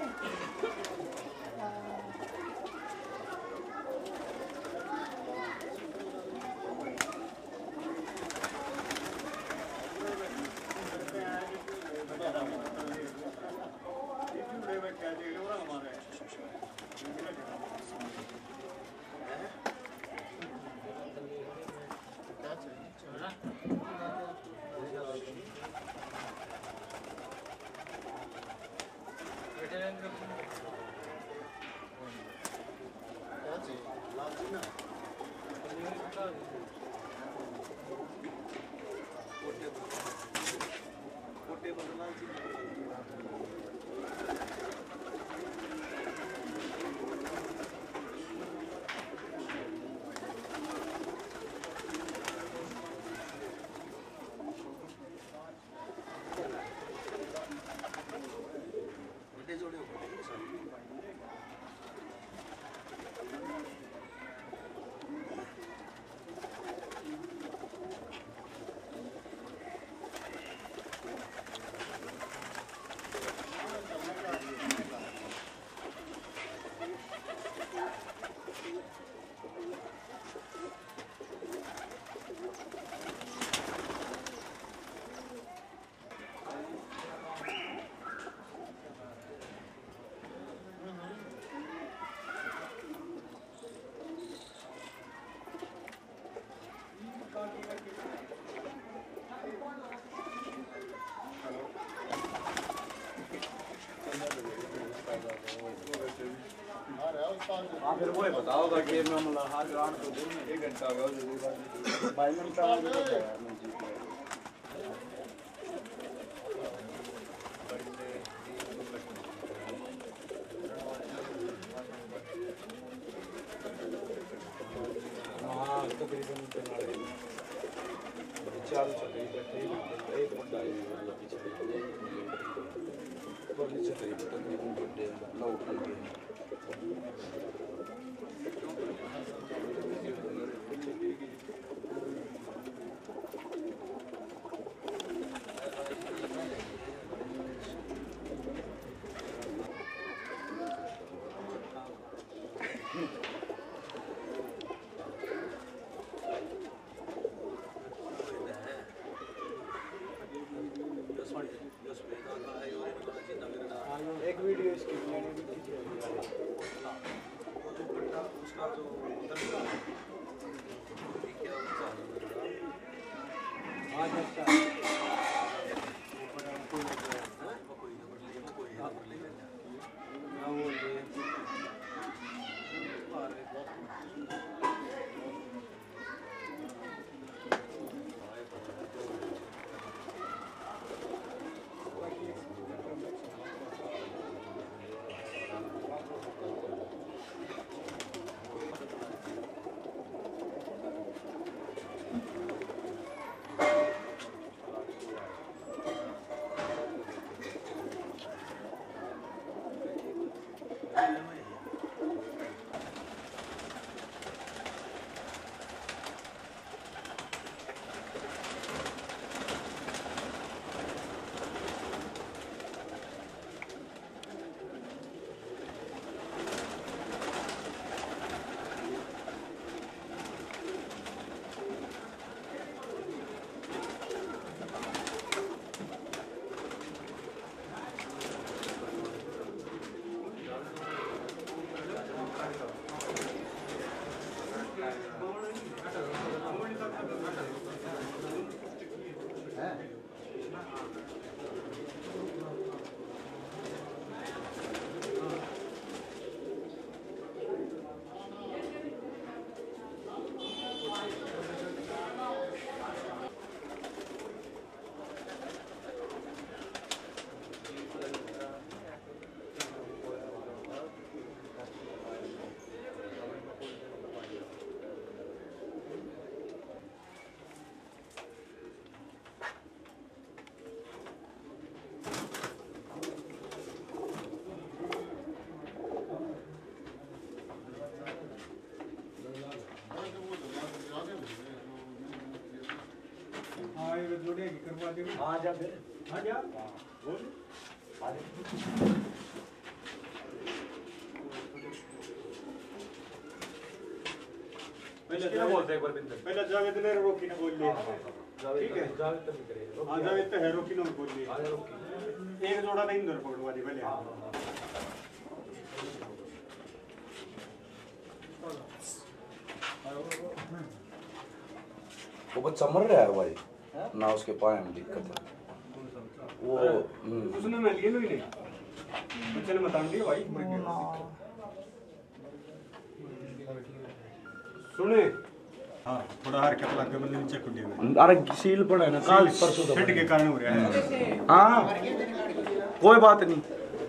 फिर वो बताओगा कि मैं मतलब हर ग्राउंड को दूर में 1 घंटा हो गया 22 मिनट का तकरीबन चालू चल रही है एक बंदा पीछे नीचे तकरीबन 9 घंटे एक वीडियो इसकी मैंने भी की थी उसका जो हाँ जा फिर हाँ जा बोल पहले क्या बोलते हैं एक बार पहले जावेद ने रोकी ने बोल लिया ठीक है जावेद तो नहीं करेगा हाँ जावेद तो है रोकी ने बोल लिया एक जोड़ा नहीं इधर पकड़वा दी पहले वो बच्चा मर रहा है भाई ना उसके पाए में दिक्कत है वो उसने मैं लिए नहीं बच्चे ने बता दिया भाई सुने हाँ थोड़ा हरकत लग के बंदे नीचे खुले हुए अरे सील पड़ा है ना कल परसों फिट के कारण हो रहा है हाँ कोई बात नहीं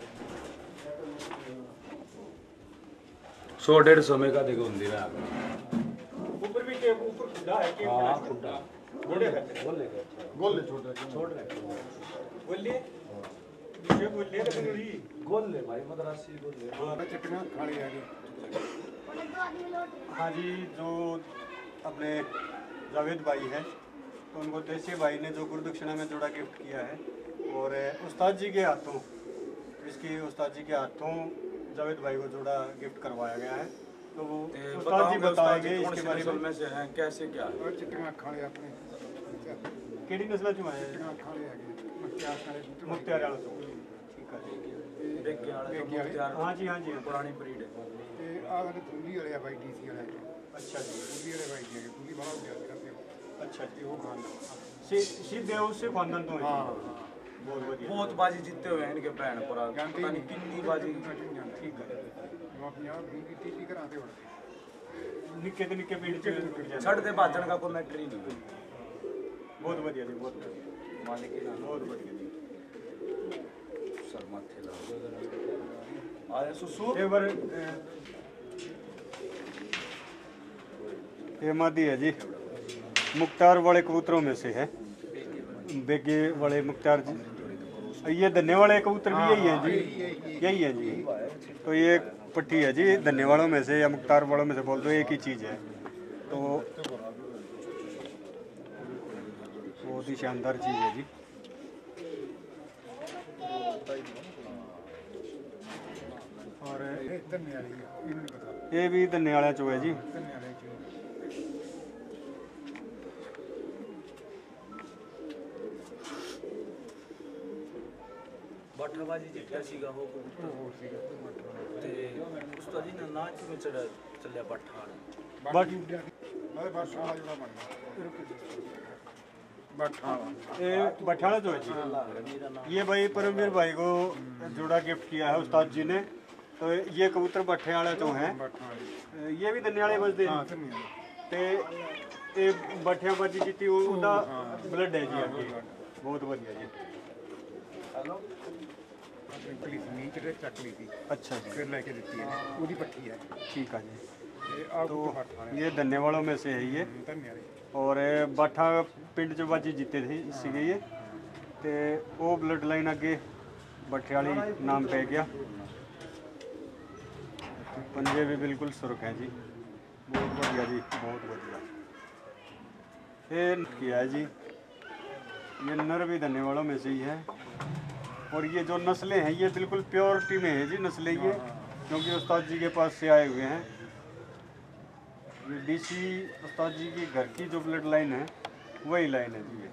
100-150 में का देखो मंदिर है ऊपर भी के ऊपर खुला है के हाँ खुदा गोले गोले छोड़ रहे बोलिए ये बोलिए तो नहीं गोल ले भाई मद्रासी गोल ले हाँ चटना खाली आ गई हाँ जी जो अपने जावेद भाई हैं तो उनको देसी भाई ने जो गुरुदक्षिणा में जोड़ा गिफ्ट किया है और उस्ताद जी के हाथों इसकी उस्ताद जी के हाथों जावेद भाई को जोड़ा गिफ्ट करवाया गया है तो वो उस्ताद जी बताएंगे इसके बारे में से हैं कैसे क्या है और चटना खाली अपने केड़ी नस्ल चो है चटना खाली आ गई मुख्तियार वाला तो ठीक है देख के हाँ जी हाँ जी पुरानी ब्रीड है ਤੇ ਆ ਵਾਲੇ ਤੁਲੀ ਵਾਲੇ ਆ ਬਾਈ ਡੀਸੀ ਵਾਲੇ अच्छा जी ਤੁਲੀ ਵਾਲੇ ਬਾਈ ਜੀ ਤੁਲੀ ਬੜਾ ਹੋ ਗਿਆ ਕਰਦੇ अच्छा जी वो खानदान सीधे उससे खानदान तो है बहुत बढ़िया बहुत बाजी जीतते हुए हैं इनके भैन पर पता नहीं कितनी बाजी ठीक है ਮਾਫੀਆਂ ਵੀ ਕੀਤੀ ਘਰਾਂ ਤੇ ਵੜਦੇ निक्के तो निक्के पिंड च ਛੱਡਦੇ ਬਾਜਣ ਦਾ ਕੋਈ ਮੈਟਰ ਹੀ ਨਹੀਂ ਕੋਈ बहुत बढ़िया जी, बहुत बढ़िया, ਮਾਲਿਕ ਹੀ ਨਾਲ बहुत बढ़िया जी। ਸਰ ਮੱਥੇ ਲਾ ਆਇਆ ਸੁਸੂ एक बार ये मादी है जी, मुख्तार वाले कबूतरों में से है, बेगे वाले मुख्तार जी। ये धन्ने वाले कबूतर भी यही है जी, यही है जी। तो ये पट्टी है जी, धन्ने वालों में से या मुख्तार वालों में से बोल दो, एक ही चीज़ है। तो बहुत ही शानदार चीज़ है जी। और ਇਹ ਧੰਨੇ ਵਾਲੀ ਆ, ਇਹਨੂੰ ਨਹੀਂ ਪਤਾ ये भी धन्ने वाला चो है जी। ਧੰਨੇ ਵਾਲੇ ਚ ਬਾਠਾਬਾਜੀ ਜਿੱਤਿਆ ਸੀਗਾ ਉਹ ਕਬੂਤਰ ਹੋਰ ਸੀਗਾ ਤੇ ਉਸ ਤੋਂ ਜੀ ਨਾ ਕਿਵੇਂ ਚੱਲਿਆ ਬਾਠਾ ਵਾਲਾ ਬਾਕੀ ਨਾਲੇ ਬਾਠਾ ਵਾਲਾ ਜਿਹੜਾ ਬਣਦਾ ਬਾਠਾ ਵਾਲਾ ये बठाड़ा जो है जी, ਮੇਰਾ ਨਾਮ ये भाई परमवीर भाई को जोड़ा गिफ्ट किया है उस्ताद जी ने। तो ये कबूतर बट्ठे वाले जो हैं, ਬਾਠਾ ਵਾਲੀ ये भी धन्ने वाले बजते ਹਾਂ हैं। ਧੰਨੇ ਵਾਲੀ ते ये बट्ठिया बाजी जीती ਉਹਦਾ ब्लड है जी ਅੱਗੇ, बहुत बढ़िया जी। ਹੈਲੋ ਆਪਣੀ ਪੁਲਿਸ ਨੀਚ ਤੇ ਚੱਕ ਲਈ ਸੀ अच्छा जी, ਫਿਰ ਲੈ ਕੇ ਦਿੱਤੀ ਇਹਨੇ ਉਹਦੀ ਪੱਠੀ ਹੈ ठीक है जी। ਇਹ ਆਪ तो ਬਾਠਾ ਵਾਲੇ ये धन्ने वालों में से है ये। ਧੰਨੇ ਵਾਲੇ और बाठा पिंड च बाजी जीते थे सीगे ये, ते वो ब्लड लाइन अगे बठियाली नाम पे गया। पंजे भी बिल्कुल सुरख हैं जी, बहुत बढ़िया जी, बहुत बढ़िया। ये किया है जी, ये नर भी धन्ने वालों में से ही है। और ये जो नस्लें हैं ये बिल्कुल प्योरिटी में है जी नस्लें ये, क्योंकि उस्ताद जी के पास से आए हुए हैं। ये डीसी उस्ताद जी की घर की जो ब्लड लाइन है वही लाइन है जी ये।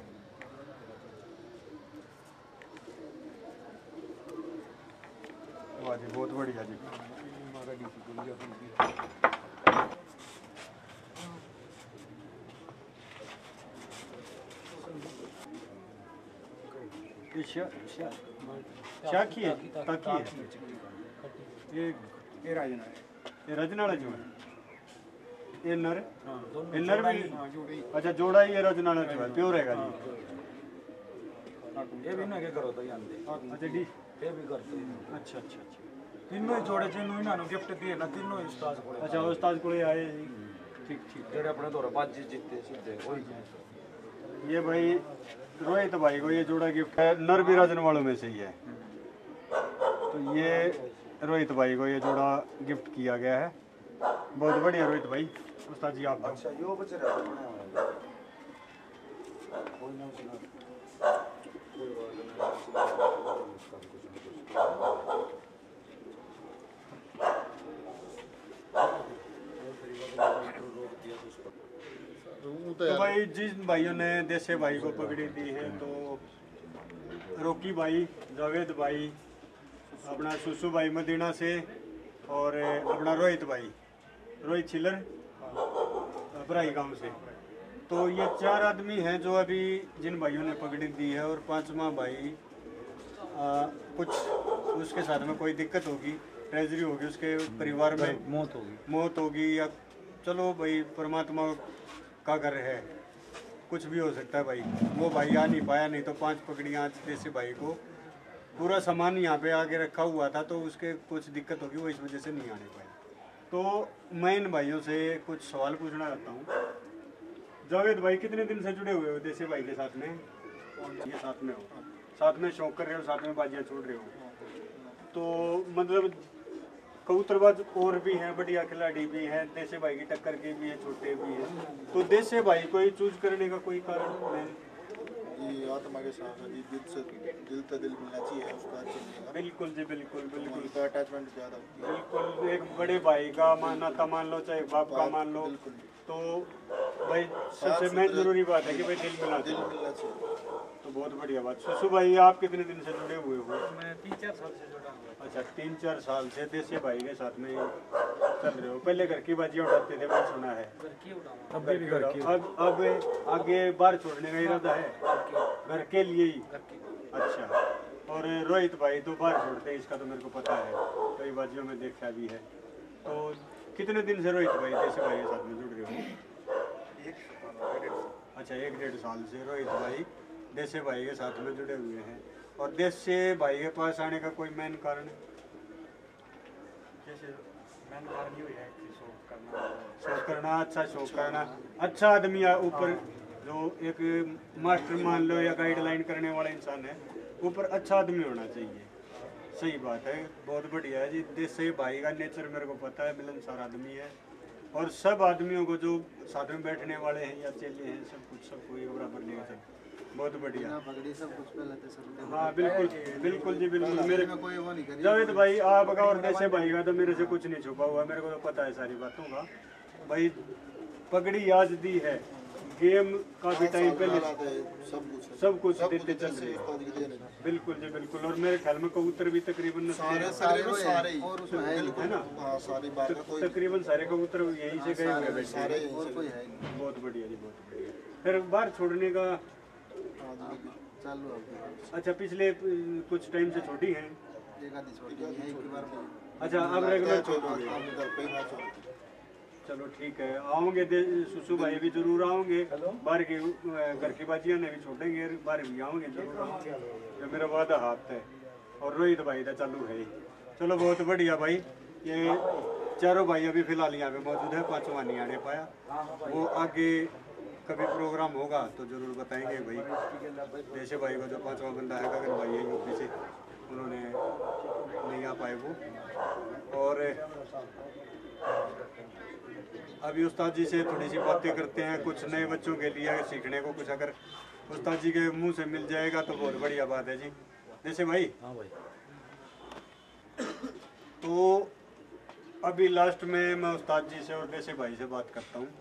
वाह जी, बहुत बढ़िया जी। ਮਾਰਾ ਦੀ ਸੀ ਗੁੰਜਾ ਹੁੰਦੀ ये शाखी है, ताकी है। ਇਹ ਰਾਜਨਾ ਹੈ ये रजनाड़ा जो है, ये नर, ਹਾਂ ये नर भी, ਹਾਂ ਜੋੜੀ अच्छा जोड़ा ही ये रजनाड़ा जो है प्योर है जी। ਇਹ ਵੀ ਨਾ ਕਿ ਕਰੋ ਤਾਂ ਜਾਂਦੇ अच्छा डी, ਇਹ ਵੀ ਕਰਦੇ अच्छा अच्छा अच्छा ਤਿੰਨੋਂ ਹੀ ਜੋੜੇ ਜਿਹਨੂੰ ਇਹਨਾਂ ਨੂੰ ਗਿਫਟ ਦਿਏ ਨਾ ਤਿੰਨੋਂ ਹੀ ਉਸਤਾਦ ਕੋਲੇ अच्छा उस्ताद को आए जी, ठीक ठीक। ਜਿਹੜੇ ਆਪਣੇ ਦੌਰ ਬਾਜੀ ਜਿੱਤੇ ਸਿੱਧੇ ਉਹੀ ये भाई रोहित भाई को ये जोड़ा गिफ्ट है, नर भी राजन वालों में से ही है। तो ये रोहित भाई को ये जोड़ा गिफ्ट किया गया है, बहुत बढ़िया रोहित भाई। उस्ताद जी आप ਅੱਛਾ ਯੋ ਬਚਰਾ ਬਣਾਇਆ ਹੋਇਆ ਕੋਈ ਨਾ ਉਸਨਾ तो भाई जिन भाइयों ने देसे भाई को पगड़ी दी है, तो रोकी भाई, जावेद भाई, अपना सुसु भाई मदीना से, और अपना रोहित भाई, रोहित छिलर बराई गांव से। तो ये 4 आदमी हैं जो अभी जिन भाइयों ने पगड़ी दी है। और 5वां भाई कुछ उसके साथ में कोई दिक्कत होगी, ट्रेजरी होगी, उसके परिवार में मौत होगी या चलो भाई परमात्मा का घर है, कुछ भी हो सकता है भाई। वो भाई आ नहीं पाया, नहीं तो 5 पगड़ियाँ जैसे भाई को पूरा सामान यहाँ पे आके रखा हुआ था, तो उसके कुछ दिक्कत होगी, वो इस वजह से नहीं आने पाए। तो मैं इन भाइयों से कुछ सवाल पूछना चाहता हूँ। जावेद भाई कितने दिन से जुड़े हुए हो देसी भाई के साथ में? ये साथ में हो, साथ में शौक कर रहे हो, साथ में बाजियाँ छोड़ रहे हो, तो मतलब कबूतरबाज और भी हैं, बढ़िया खिलाड़ी भी हैं, देसे भाई की टक्कर के भी हैं, छोटे भी हैं। तो देसे भाई को ही चूज करने का कोई कारण है? ये आत्मा के साथ है, दिल से दिल मिलना चाहिए उसका चलने का। बिल्कुल जी, बिल्कुल बिल्कुल उनका अटैचमेंट ज़्यादा होती है। बिल्कुल। एक बड़े भाई का मानना मान लो, चाहे बाप का मान लो, तो भाई सबसे मेन जरूरी बात है कि भाई दिल मिलना दिल चाहिए। मिलना चाहिए। तो बहुत बढ़िया बात। सुसु भाई आप कितने दिन से जुड़े हुए हो? मैं 3-4 साल से जुड़ा हुआ हूँ। अच्छा, 3-4 साल से देसी भाई के साथ में चल रहे हो। पहले घर की बाजियाँ उड़ाते थे, मैंने सुना है। घर की उड़ाऊँ, अब भी घर की। अब आगे बाहर छोड़ने का इरादा है घर के लिए ही? घर की। अच्छा। और रोहित भाई तो बाहर छोड़ते हैं, इसका तो मेरे को पता है, कई बाजियों में देखा भी है। तो कितने दिन से रोहित भाई देसी भाई के साथ में जुड़ रहे हो? अच्छा, 1-1.5 साल से रोहित भाई देसी भाई के साथ में जुड़े हुए हैं। और देसी भाई के पास आने का कोई मेन कारण है? जैसे मैंने कारण ये है कि शौक करना, शौक करना, अच्छा शौक करना, अच्छा आदमी है ऊपर जो एक मास्टर मान लो या गाइडलाइन करने वाला इंसान है, ऊपर अच्छा आदमी होना चाहिए। सही बात है, बहुत बढ़िया है जी। देसी भाई का नेचर मेरे को पता है, मिलनसार आदमी है और सब आदमियों को जो साथ में बैठने वाले हैं या चेले हैं सबको ये बराबर लेगा सब। बहुत बढ़िया। पगड़ी सब कुछ पहले तो सब। हाँ बिल्कुल बिल्कुल जी बिल्कुल। मेरे में कोई वो नहीं करी। जावेद भाई आपका और देसी भाई का तो मेरे से कुछ नहीं छुपा हुआ, मेरे को तो पता है सारी बातों का। भाई पगड़ी आज दी है, गेम काफी टाइम पहले सब कुछ देते चल रहे हैं। बिल्कुल जी बिल्कुल। और मेरे ख्याल में कबूतर भी तकरीबन सारे और उसमें है ना, तकरीबन सारे कबूतर यहीं से गए हुए हैं। और कोई है नहीं। बहुत बढ़िया जी, बहुत बढ़िया। फिर बाहर छोड़ने का चालू है। अच्छा, पिछले कुछ टाइम से छोटी हैं? एक आधी छोटी है, एक ही बार में। अच्छा, अब रेगुलर छोड़ोगे? चलो ठीक है, आऊँगे सुसु भाई भी जरूर आऊँगे, बाहर की घर की बाजियाँ ने भी छोड़ेंगे, बाहर भी आऊँगे जरूर आऊँगे, जो मेरा वादा हाथ है। और रोहित भाई का चालू है ही। चलो बहुत बढ़िया भाई। ये चारों भाई अभी फिलहाल यहाँ पे मौजूद है, पांचवा नहीं आने पाया, वो आगे कभी प्रोग्राम होगा तो जरूर बताएंगे भाई। देशे भाई को जो पांचवा बंदा है गगन भाई है यूपी से, उन्होंने नहीं आ पाए वो। और अभी उस्ताद जी से थोड़ी सी बातें करते हैं, कुछ नए बच्चों के लिए सीखने को कुछ अगर उस्ताद जी के मुंह से मिल जाएगा तो बहुत बढ़िया बात है जी। जैसे भाई, हाँ भाई, तो अभी लास्ट में मैं उस्ताद जी से और देशे भाई से बात करता हूँ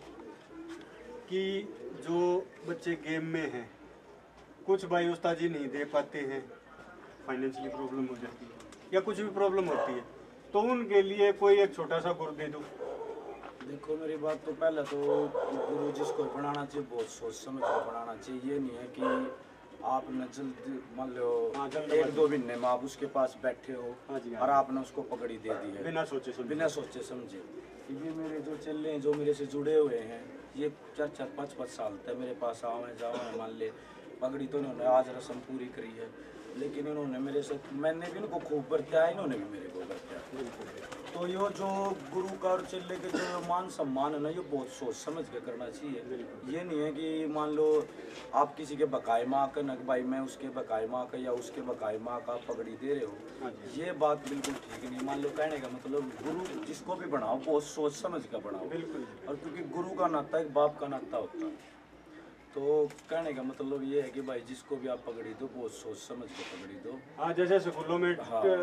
कि जो बच्चे गेम में हैं, कुछ भाई उस्ताद जी नहीं दे पाते हैं, फाइनेंशियली प्रॉब्लम हो जाती है या कुछ भी प्रॉब्लम होती है, तो उनके लिए कोई एक छोटा सा गुरु दे दो। देखो मेरी बात तो पहले तो गुरु जिसको पढ़ाना चाहिए बहुत सोच समझ कर पढ़ाना चाहिए। ये नहीं है कि आपने जल्दी मान लो 1-2 महीने में आप उसके पास बैठे हो और आपने उसको पगड़ी दे दी है बिना सोचे समझे। ये मेरे जो चेले हैं जो मेरे से जुड़े हुए हैं, ये 4-4, 5-5 साल तक मेरे पास आवे जाओ, मान ले पगड़ी तो इन्होंने आज रस्म पूरी करी है, लेकिन इन्होंने मेरे से, मैंने भी इनको खूब बरताया, इन्होंने भी मेरे को बरताया। तो ये जो गुरु का और चेले के जो मान सम्मान है ना, ये बहुत सोच समझ के करना चाहिए। ये नहीं है कि मान लो आप किसी के बकाए माँ का न भाई मैं उसके बकाए माँ का या उसके बकाए माँ का पगड़ी दे रहे हो, ये बात बिल्कुल ठीक नहीं। मान लो कहने का मतलब गुरु जिसको भी बनाओ बहुत सोच समझ कर बनाओ, और क्योंकि गुरु का नाता एक बाप का नाता होता है। तो कहने का मतलब ये है कि भाई जिसको भी आप पगड़ी दो बहुत सोच समझ के पगड़ी दो। हाँ, जैसे स्कूलों में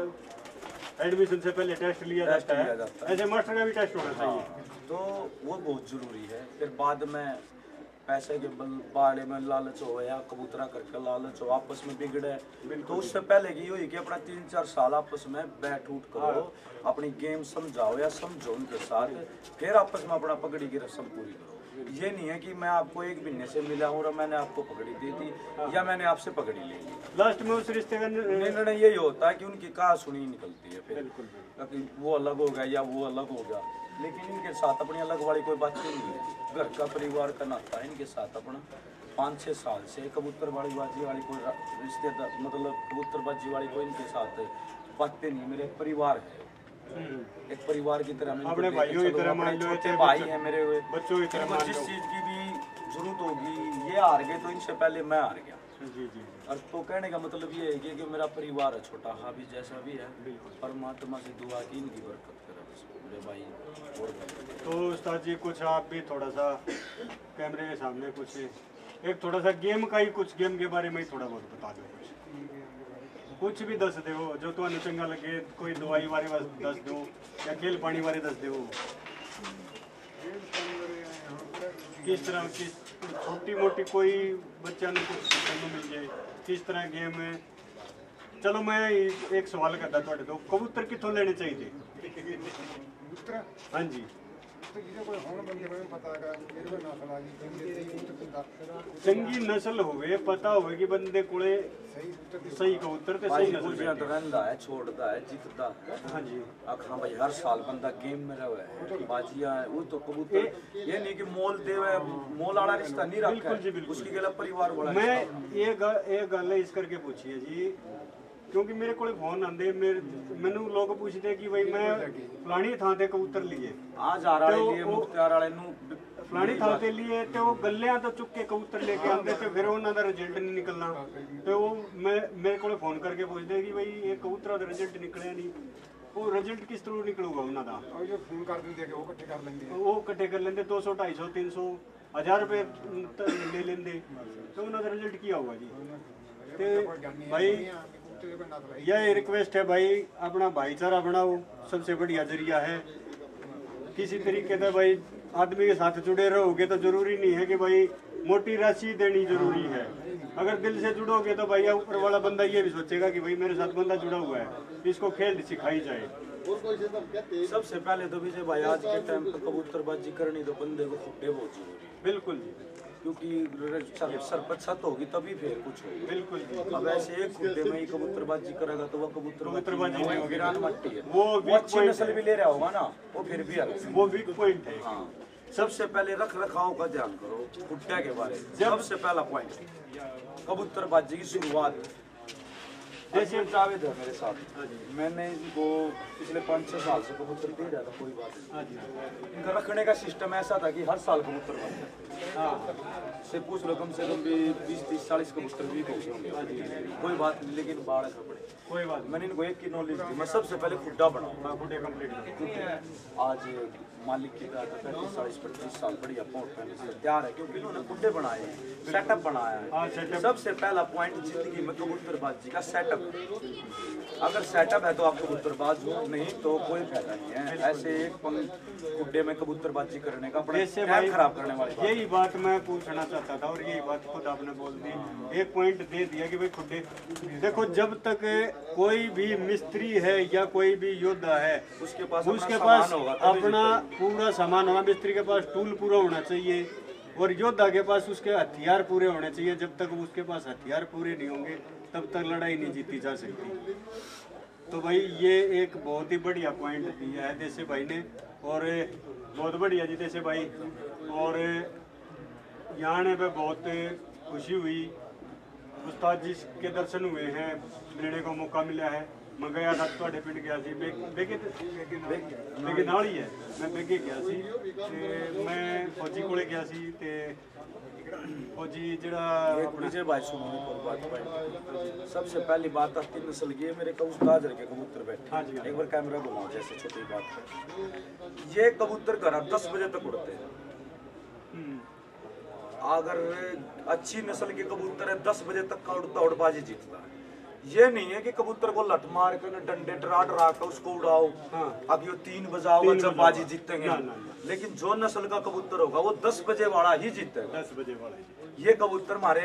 एडमिशन से पहले टेस्ट लिया जाता है, ऐसे मास्टर का भी टेस्ट होना चाहिए। तो वो बहुत ज़रूरी है। फिर बाद में पैसे के बारे में लालच हो या कबूतरा करके लालच हो, आपस में बिगड़े, तो उससे पहले की हुई कि अपना 3-4 साल आपस में बैठ उठ करो, अपनी गेम समझाओ या समझो उनके साथ, फिर आपस में अपना पगड़ी की रस्म पूरी करो। ये नहीं है कि मैं आपको 1 महीने से मिला हूँ और मैंने आपको पगड़ी दी थी या मैंने आपसे पगड़ी ले ली, लास्ट में उस रिश्ते का निर्णय यही होता है कि उनकी कहा सुनी निकलती है फिर, कि वो अलग हो गया या वो अलग हो गया। लेकिन इनके साथ अपनी अलग वाली कोई बात नहीं है, घर का परिवार का नाता है इनके साथ अपना। 5-6 साल से कबूतरबाजी वाली कोई रिश्तेदार मतलब कबूतरबाजी वाली कोई इनके साथ बातें नहीं, मेरे परिवार है, एक परिवार की तरह अपने भाइयों की तरह मान लो, छोटे भाई हैं मेरे हुए बच्चों की तरह। जिस चीज़ की भी जरूरत होगी ये हार गए तो इनसे पहले मैं हार गया। जी जी। और तो कहने का मतलब ये है कि मेरा परिवार है छोटा, हाँ भी जैसा भी है, परमात्मा से दुआ की इनकी बरकत करे बस मेरे भाई और। तो उस्ताद जी कुछ आप भी थोड़ा सा कैमरे के सामने कुछ एक थोड़ा सा गेम का ही कुछ गेम के बारे में ही थोड़ा बहुत बता दो, कुछ भी दस दो जो तुम्हें चंगा लगे, कोई दवाई बारे दस दो या खेल पानी बारे दस दो, किस तरह की छोटी मोटी कोई बच्चा ने कुछ सीखने मिल जाए, किस तरह गेम है। चलो मैं एक सवाल करता थोड़े तो कबूतर कितों लेने चाहिए? हाँ जी, ਤੇ ਜਿਹਦੇ ਕੋਲ ਹੁਣ ਬੰਦੇ ਕੋਲ ਪਤਾ ਹੈਗਾ ਇਹਦੇ ਕੋਲ ਨਸਲ ਆ ਗਈ ਚੰਗੀ ਤੇ ਕਬੂਤਰ ਦਿੰਦਾ ਚੰਗੀ ਨਸਲ ਹੋਵੇ, ਪਤਾ ਹੋਵੇ ਕਿ ਬੰਦੇ ਕੋਲੇ ਸਹੀ ਕਬੂਤਰ ਤੇ ਸਹੀ ਨਸਲ पूछना तो रहता है, छोड़ता है, जीतता है। हाँ जी। हाँ भाई हर साल बंदा गेम में रहा है, बाजियां है, वो तो कबूतर ये नहीं कि मोल देवे, मोल वाला रिश्ता नहीं रखा है, उसकी गला परिवार वाला। मैं ये गल इस करके पूछी है जी क्योंकि मेरे को फोन आंदे मैनू लोग पूछते कि भाई मैं फलानी थां ते कबूतर लिए आज आ रहा है मुख्तियार वाले नु फलानी थां ते लिए ते वो गल्लियां तो चुक के कबूतर लेके आंदे ते फिर उन्हां दा रिजल्ट नहीं निकलना ते वो मेरे को फोन करके पूछते कि भाई ये कबूतरा दा रिजल्ट निकलिया नहीं, वो रिजल्ट किस तरह निकलूगा उन्हां दा? ਉਹ ਜੋ ਫੋਨ ਕਰ ਦਿੰਦੇ ਕਿ ਉਹ ਇਕੱਠੇ ਕਰ ਲੈਂਦੇ वो कट्ठे कर लेंदे 200 250 300 1000 रुपए ले लेंदे तो उन्हां दा रिजल्ट क्या होगा जी? ते भाई यह रिक्वेस्ट है भाई अपना भाईचारा बनाओ, सबसे बढ़िया जरिया है। किसी तरीके से भाई आदमी के साथ जुड़े रहोगे तो जरूरी नहीं है कि भाई मोटी राशि देनी जरूरी है। अगर दिल से जुड़ोगे तो भाई ऊपर वाला बंदा ये भी सोचेगा कि भाई मेरे साथ बंदा जुड़ा हुआ है, इसको खेल सिखाई जाए। सबसे पहले तो विजय भाई आज के टाइम पर कबूतरबाजी करनी तो बंदे को खुट्टे बहुत जरूरी है। बिल्कुल जी, क्योंकि सर पर छत होगी तभी फिर कुछ होगा। बिल्कुल जी। अब ऐसे एक खुड्डे में ही कबूतरबाजी करेगा तो वो कबूतरबाजी नहीं होगी, वीरान मट्टी है, वो अच्छी नस्ल भी ले रहा होगा ना, वो फिर भी अलग वो वीक पॉइंट है। हाँ, सबसे पहले रख रखाव का ध्यान करो खुट्टे के बारे में, सबसे पहला पॉइंट कबूतरबाजी की शुरुआत। जैसे जावेद है मेरे साथ, मैंने इनको पिछले 5-6 साल से कबूतर दे रहा था, कोई बात नहीं। इनका रखने का सिस्टम ऐसा था कि हर साल कबूतर बनते से पूछ लो कम से कम भी 20-30-40 कबूतर भी होंगे, कोई बात नहीं, लेकिन बाढ़ कपड़े कोई बात मैंने इनको एक की नॉलेज दी, मैं सबसे पहले खुड्डा बनाऊँ, खुड्डे कंप्लीट आज मालिक की बात है 35-40-25 साल बढ़िया पोर्ट पहले से तैयार है, क्योंकि उन्होंने खुड्डे बनाए हैं, सेटअप बनाया है। सबसे पहला पॉइंट जिंदगी में कबूतरबाजी का सेटअप। अगर सेटअप है तो आप कबूतरबाज हो, नहीं तो कोई फायदा नहीं है। ऐसे एक खुड्डे में कबूतरबाजी करने का टाइम खराब करने वाली यही बात मैं पूछना चाहता था और यही बात खुद आपने बोल दी, एक पॉइंट दे दिया कि भाई खुड्डे देखो, जब तक कोई भी मिस्त्री है या कोई भी योद्धा है उसके पास अपना पूरा सामान होगा, मिस्त्री के पास टूल पूरा होना चाहिए और योद्धा के पास उसके हथियार पूरे होने चाहिए। जब तक उसके पास हथियार पूरे नहीं होंगे तब तक लड़ाई नहीं जीती जा सकती। तो भाई ये एक बहुत ही बढ़िया पॉइंट दिया है देसे भाई ने, और बहुत बढ़िया जी देसे भाई। और यहाँ आने पे बहुत खुशी हुई, उस्ताद जी के दर्शन हुए हैं, मिलने को मौका मिला है। मैं गया था ਤੁਹਾਡੇ ਪਿੰਡ ਗਿਆ ਸੀ, ਬੇਗੇ ਨਾਲ ਹੀ ਹੈ, ਮੈਂ ਬੇਗੇ ਗਿਆ ਸੀ ਤੇ ਮੈਂ ਫੌਜੀ ਕੋਲੇ ਗਿਆ ਸੀ ਤੇ फौजी विजय भाई सुनो एक बात। सबसे पहली बात आपकी नस्ल की है, मेरे को उस्ताद के कबूतर बैठे, एक बार कैमरा घुमाओ, जैसे छोटी बात है। ये कबूतर घर 10 बजे तक उड़ते हैं। अगर अच्छी नस्ल के कबूतर है 10 बजे तक का उड़ता उड़बाजी जीतता है। ये नहीं है कि कबूतर को लट मार कर डंडे डरा डरा कर उसको उड़ाओ, अब ये 3 बजाओ जब बाजी जीतेंगे। लेकिन जो नस्ल का कबूतर होगा वो 10 बजे वाला ही जीतेगा। 10 बजे वाला। ये कबूतर हमारे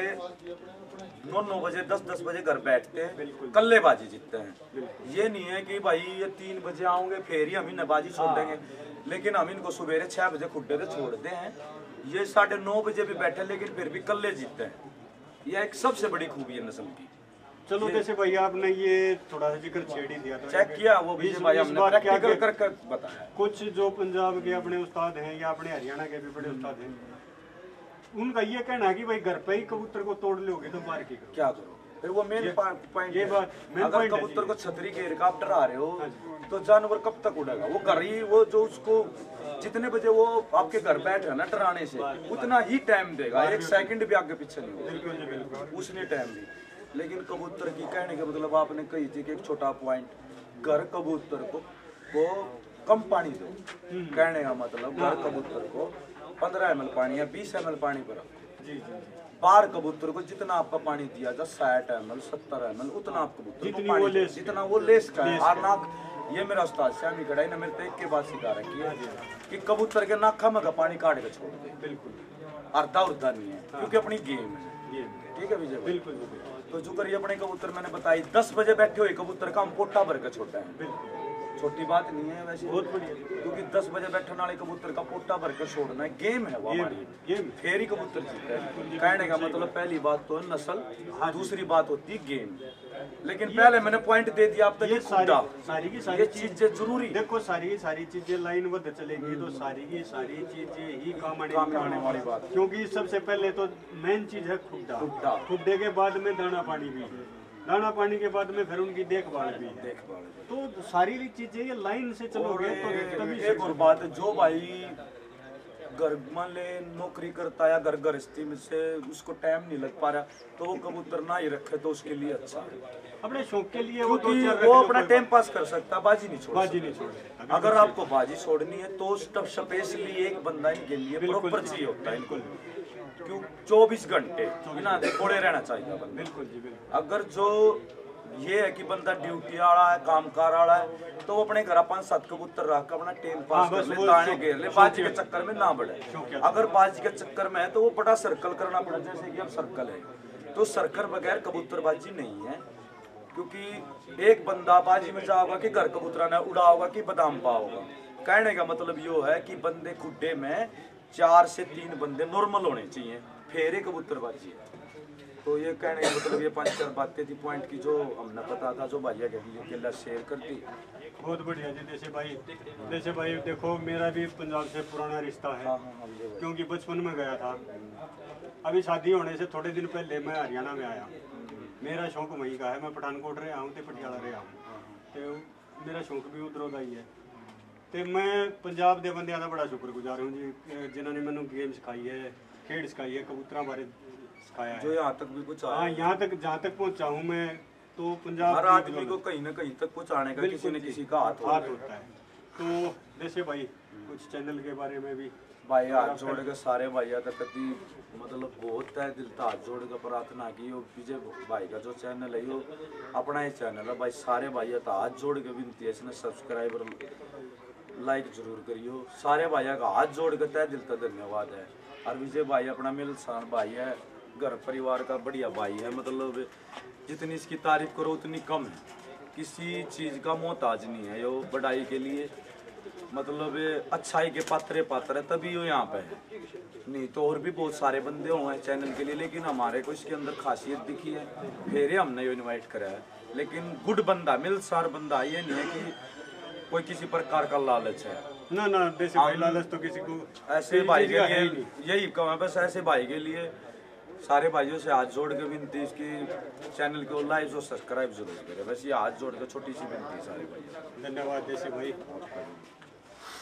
9 बजे 10 बजे घर बैठते हैं, कल्लेबाजी जीतते हैं। ये नहीं है कि भाई ये 3 बजे आओगे फिर ही हम इन्हें बाजी छोड़ देंगे, लेकिन हम इनको सवेरे 6 बजे खुड्डे से छोड़ते हैं। ये 9:30 बजे भी बैठे लेकिन फिर भी कल्ले जीतते हैं। यह एक सबसे बड़ी खूबी है नस्ल की। चलो जैसे भाई आपने ये थोड़ा सा जिक्र छेड़ ही दिया, चेक किया वो भी भाई हमने प्रैक्टिकल कर बताया। कुछ जो पंजाब के अपने उस्ताद हैं या अपने हरियाणा के भी बड़े उस्ताद हैं, उनका ये कहना है कि भाई घर पे ही कबूतर को तोड़ लोगे तो मार के क्या करो, फिर वो मेन पॉइंट ये बात। अगर कबूतर को छतरी के हेलीकॉप्टर आ रहे हो तो जानवर कब तक उड़ेगा? वो घर ही वो जो उसको जितने बजे वो आपके घर बैठ रहा ना डराने से, उतना ही टाइम देगा, 1 सेकंड भी आगे पीछे नहीं होगा, उसने टाइम दी। लेकिन कबूतर की कहने का मतलब आपने कही थी कि एक छोटा पॉइंट, घर कबूतर को कम पानी दो। कहने का मतलब घर कबूतर को 15 ml पानी या 20 ml पानी पर रखो। बाहर कबूतर को जितना आपका पानी दिया था 60 ml 70 ml उतना आप कबूतर को पानी जितना वो लेस का है। और नाक, ये मेरा उस्ताद श्यामी कढ़ाई ने मेरे को एक के बाद सिखा रखी है कि कबूतर के नाक खम का पानी काट के छोड़ दे, बिल्कुल अर्धा उर्धा नहीं है, क्योंकि अपनी गेम है। ठीक है विजय, बिल्कुल। तो जो करिए अपने कबूतर मैंने बताई 10 बजे बैठे हुए कबूतर का हम पोटा भर के छोटा है, छोटी बात नहीं है वैसे, बहुत बढ़िया। क्योंकि 10 बजे बैठने वाले कबूतर का पोटा भर के छोड़ना है, गेम है वो हमारी, गेम। फिर ही कबूतर जीता है। कहने का मतलब पहली बात तो है नस्ल, दूसरी बात होती है गेम। लेकिन पहले मैंने पॉइंट दे दिया आप तक, ये सारी की सारी ये चीजें जरूरी। देखो सारी की सारी चीजें लाइनबद्ध चलेगी तो सारी की सारी चीजें ही काम आने वाली बात। क्योंकि सबसे पहले तो मेन चीज है खुड्डा। खुड्डे के बाद में दाना पानी भी है, दाना पानी के बाद में फिर उनकी देखभाल भी है। तो सारी चीजें ये लाइन से चलोगे तो तभी एक और बात है, जो भाई घर मान ले नौकरी करता है या घर गृहस्थी में से उसको टाइम नहीं लग पा रहा, तो वो कबूतर ना ही रखे तो उसके लिए अच्छा है। अपने शौक के लिए क्योंकि वो अपना टाइम पास कर सकता है, बाजी नहीं छोड़। अगर आपको बाजी छोड़नी है तो स्पेशली एक बंदा इनके लिए प्रॉपर चाहिए होता है इनको, क्यों 24 घंटे ना थोड़े रहना चाहिए। बिल्कुल जी बिल्कुल। अगर जो ये है कि बंदा ड्यूटी वाला है, कामकार वाला है, तो वो अपने घर 5-7 कबूतर रख कर अपना टाइम पास कर ले, दाने घेर ले, बाजी के चक्कर में ना बढ़े। अगर बाजी के चक्कर में है तो वो बड़ा सर्कल करना पड़ा, जैसे कि अब सर्कल है तो सर्कल बगैर कबूतरबाजी नहीं है। क्योंकि एक बंदा बाजी में जाओगा कि घर कबूतरा ने उड़ा होगा कि बादाम पा होगा। कहने का मतलब यो है कि बंदे खुड्डे में 4 से 3 बंदे नॉर्मल होने चाहिए, फिर ही कबूतरबाजी है। तो ये कहने का मतलब ये 5-4 बातें थी पॉइंट की जो हमने पता था, जो भैया के शेयर कर दी। बहुत बढ़िया जी। जैसे भाई देखो मेरा भी पंजाब से पुराना रिश्ता है, क्योंकि बचपन में गया था। अभी शादी होने से थोड़े दिन पहले मैं हरियाणा में आया। मेरा शौक वहीं का है, मैं पठानकोट रहा हूँ तो पटियाला रहा हूँ, तो मेरा शौक भी उधरों का ही है। तो मैं पंजाब के बंदियां का बड़ा शुक्रगुजार हूँ जी, जिन्होंने मैंने गेम सिखाई है, खेल सिखाई है, कबूतरों बारे सिखाया है, जो यहाँ तक भी कुछ हाँ यहाँ तक जहाँ तक पहुँचा हूँ मैं। तो पंजाब हर आदमी को कहीं ना कहीं तक पहुँचाने का किसी न किसी का हाथ होता है। तो जैसे भाई कुछ चैनल के बारे में भी भाई हाथ जोड़ के सारे भाइयों तक कभी मतलब बहुत है दिल हाथ जोड़ के प्रार्थना की हो, विजय भाई का जो चैनल है वो अपना ही चैनल है भाई, सारे भाइयों का हाथ जोड़ के विनती है इसने सब्सक्राइबर लाइक जरूर करियो। सारे भाइयों का हाथ जोड़ के तय दिल का धन्यवाद है। और विजय भाई अपना मिलसान भाई है, घर परिवार का बढ़िया भाई है, मतलब जितनी इसकी तारीफ करो उतनी कम है, किसी चीज़ का मोहताज नहीं है। यो बढ़ाई के लिए मतलब अच्छाई के पात्र है, तभी वो यहाँ पे है, नहीं तो और भी बहुत सारे बंदे हुए हैं चैनल के लिए, लेकिन हमारे को इसके अंदर खासियत दिखी है, फिर ही हमने ये इनवाइट करा है। लेकिन गुड बंदा, मिलसार बंदा, ये नहीं है कि कोई किसी प्रकार का लालच है ना जैसे भाई लालच तो किसी को ऐसे भाई के लिए यही कहूँ है, बस ऐसे भाई के लिए सारे भाइयों से हाथ जोड़ के विनती, इसकी चैनल को लाइक और सब्सक्राइब जरूर करें। बस ये हाथ जोड़ के छोटी सी विनती सारे भाई। धन्यवाद जैसे भाई।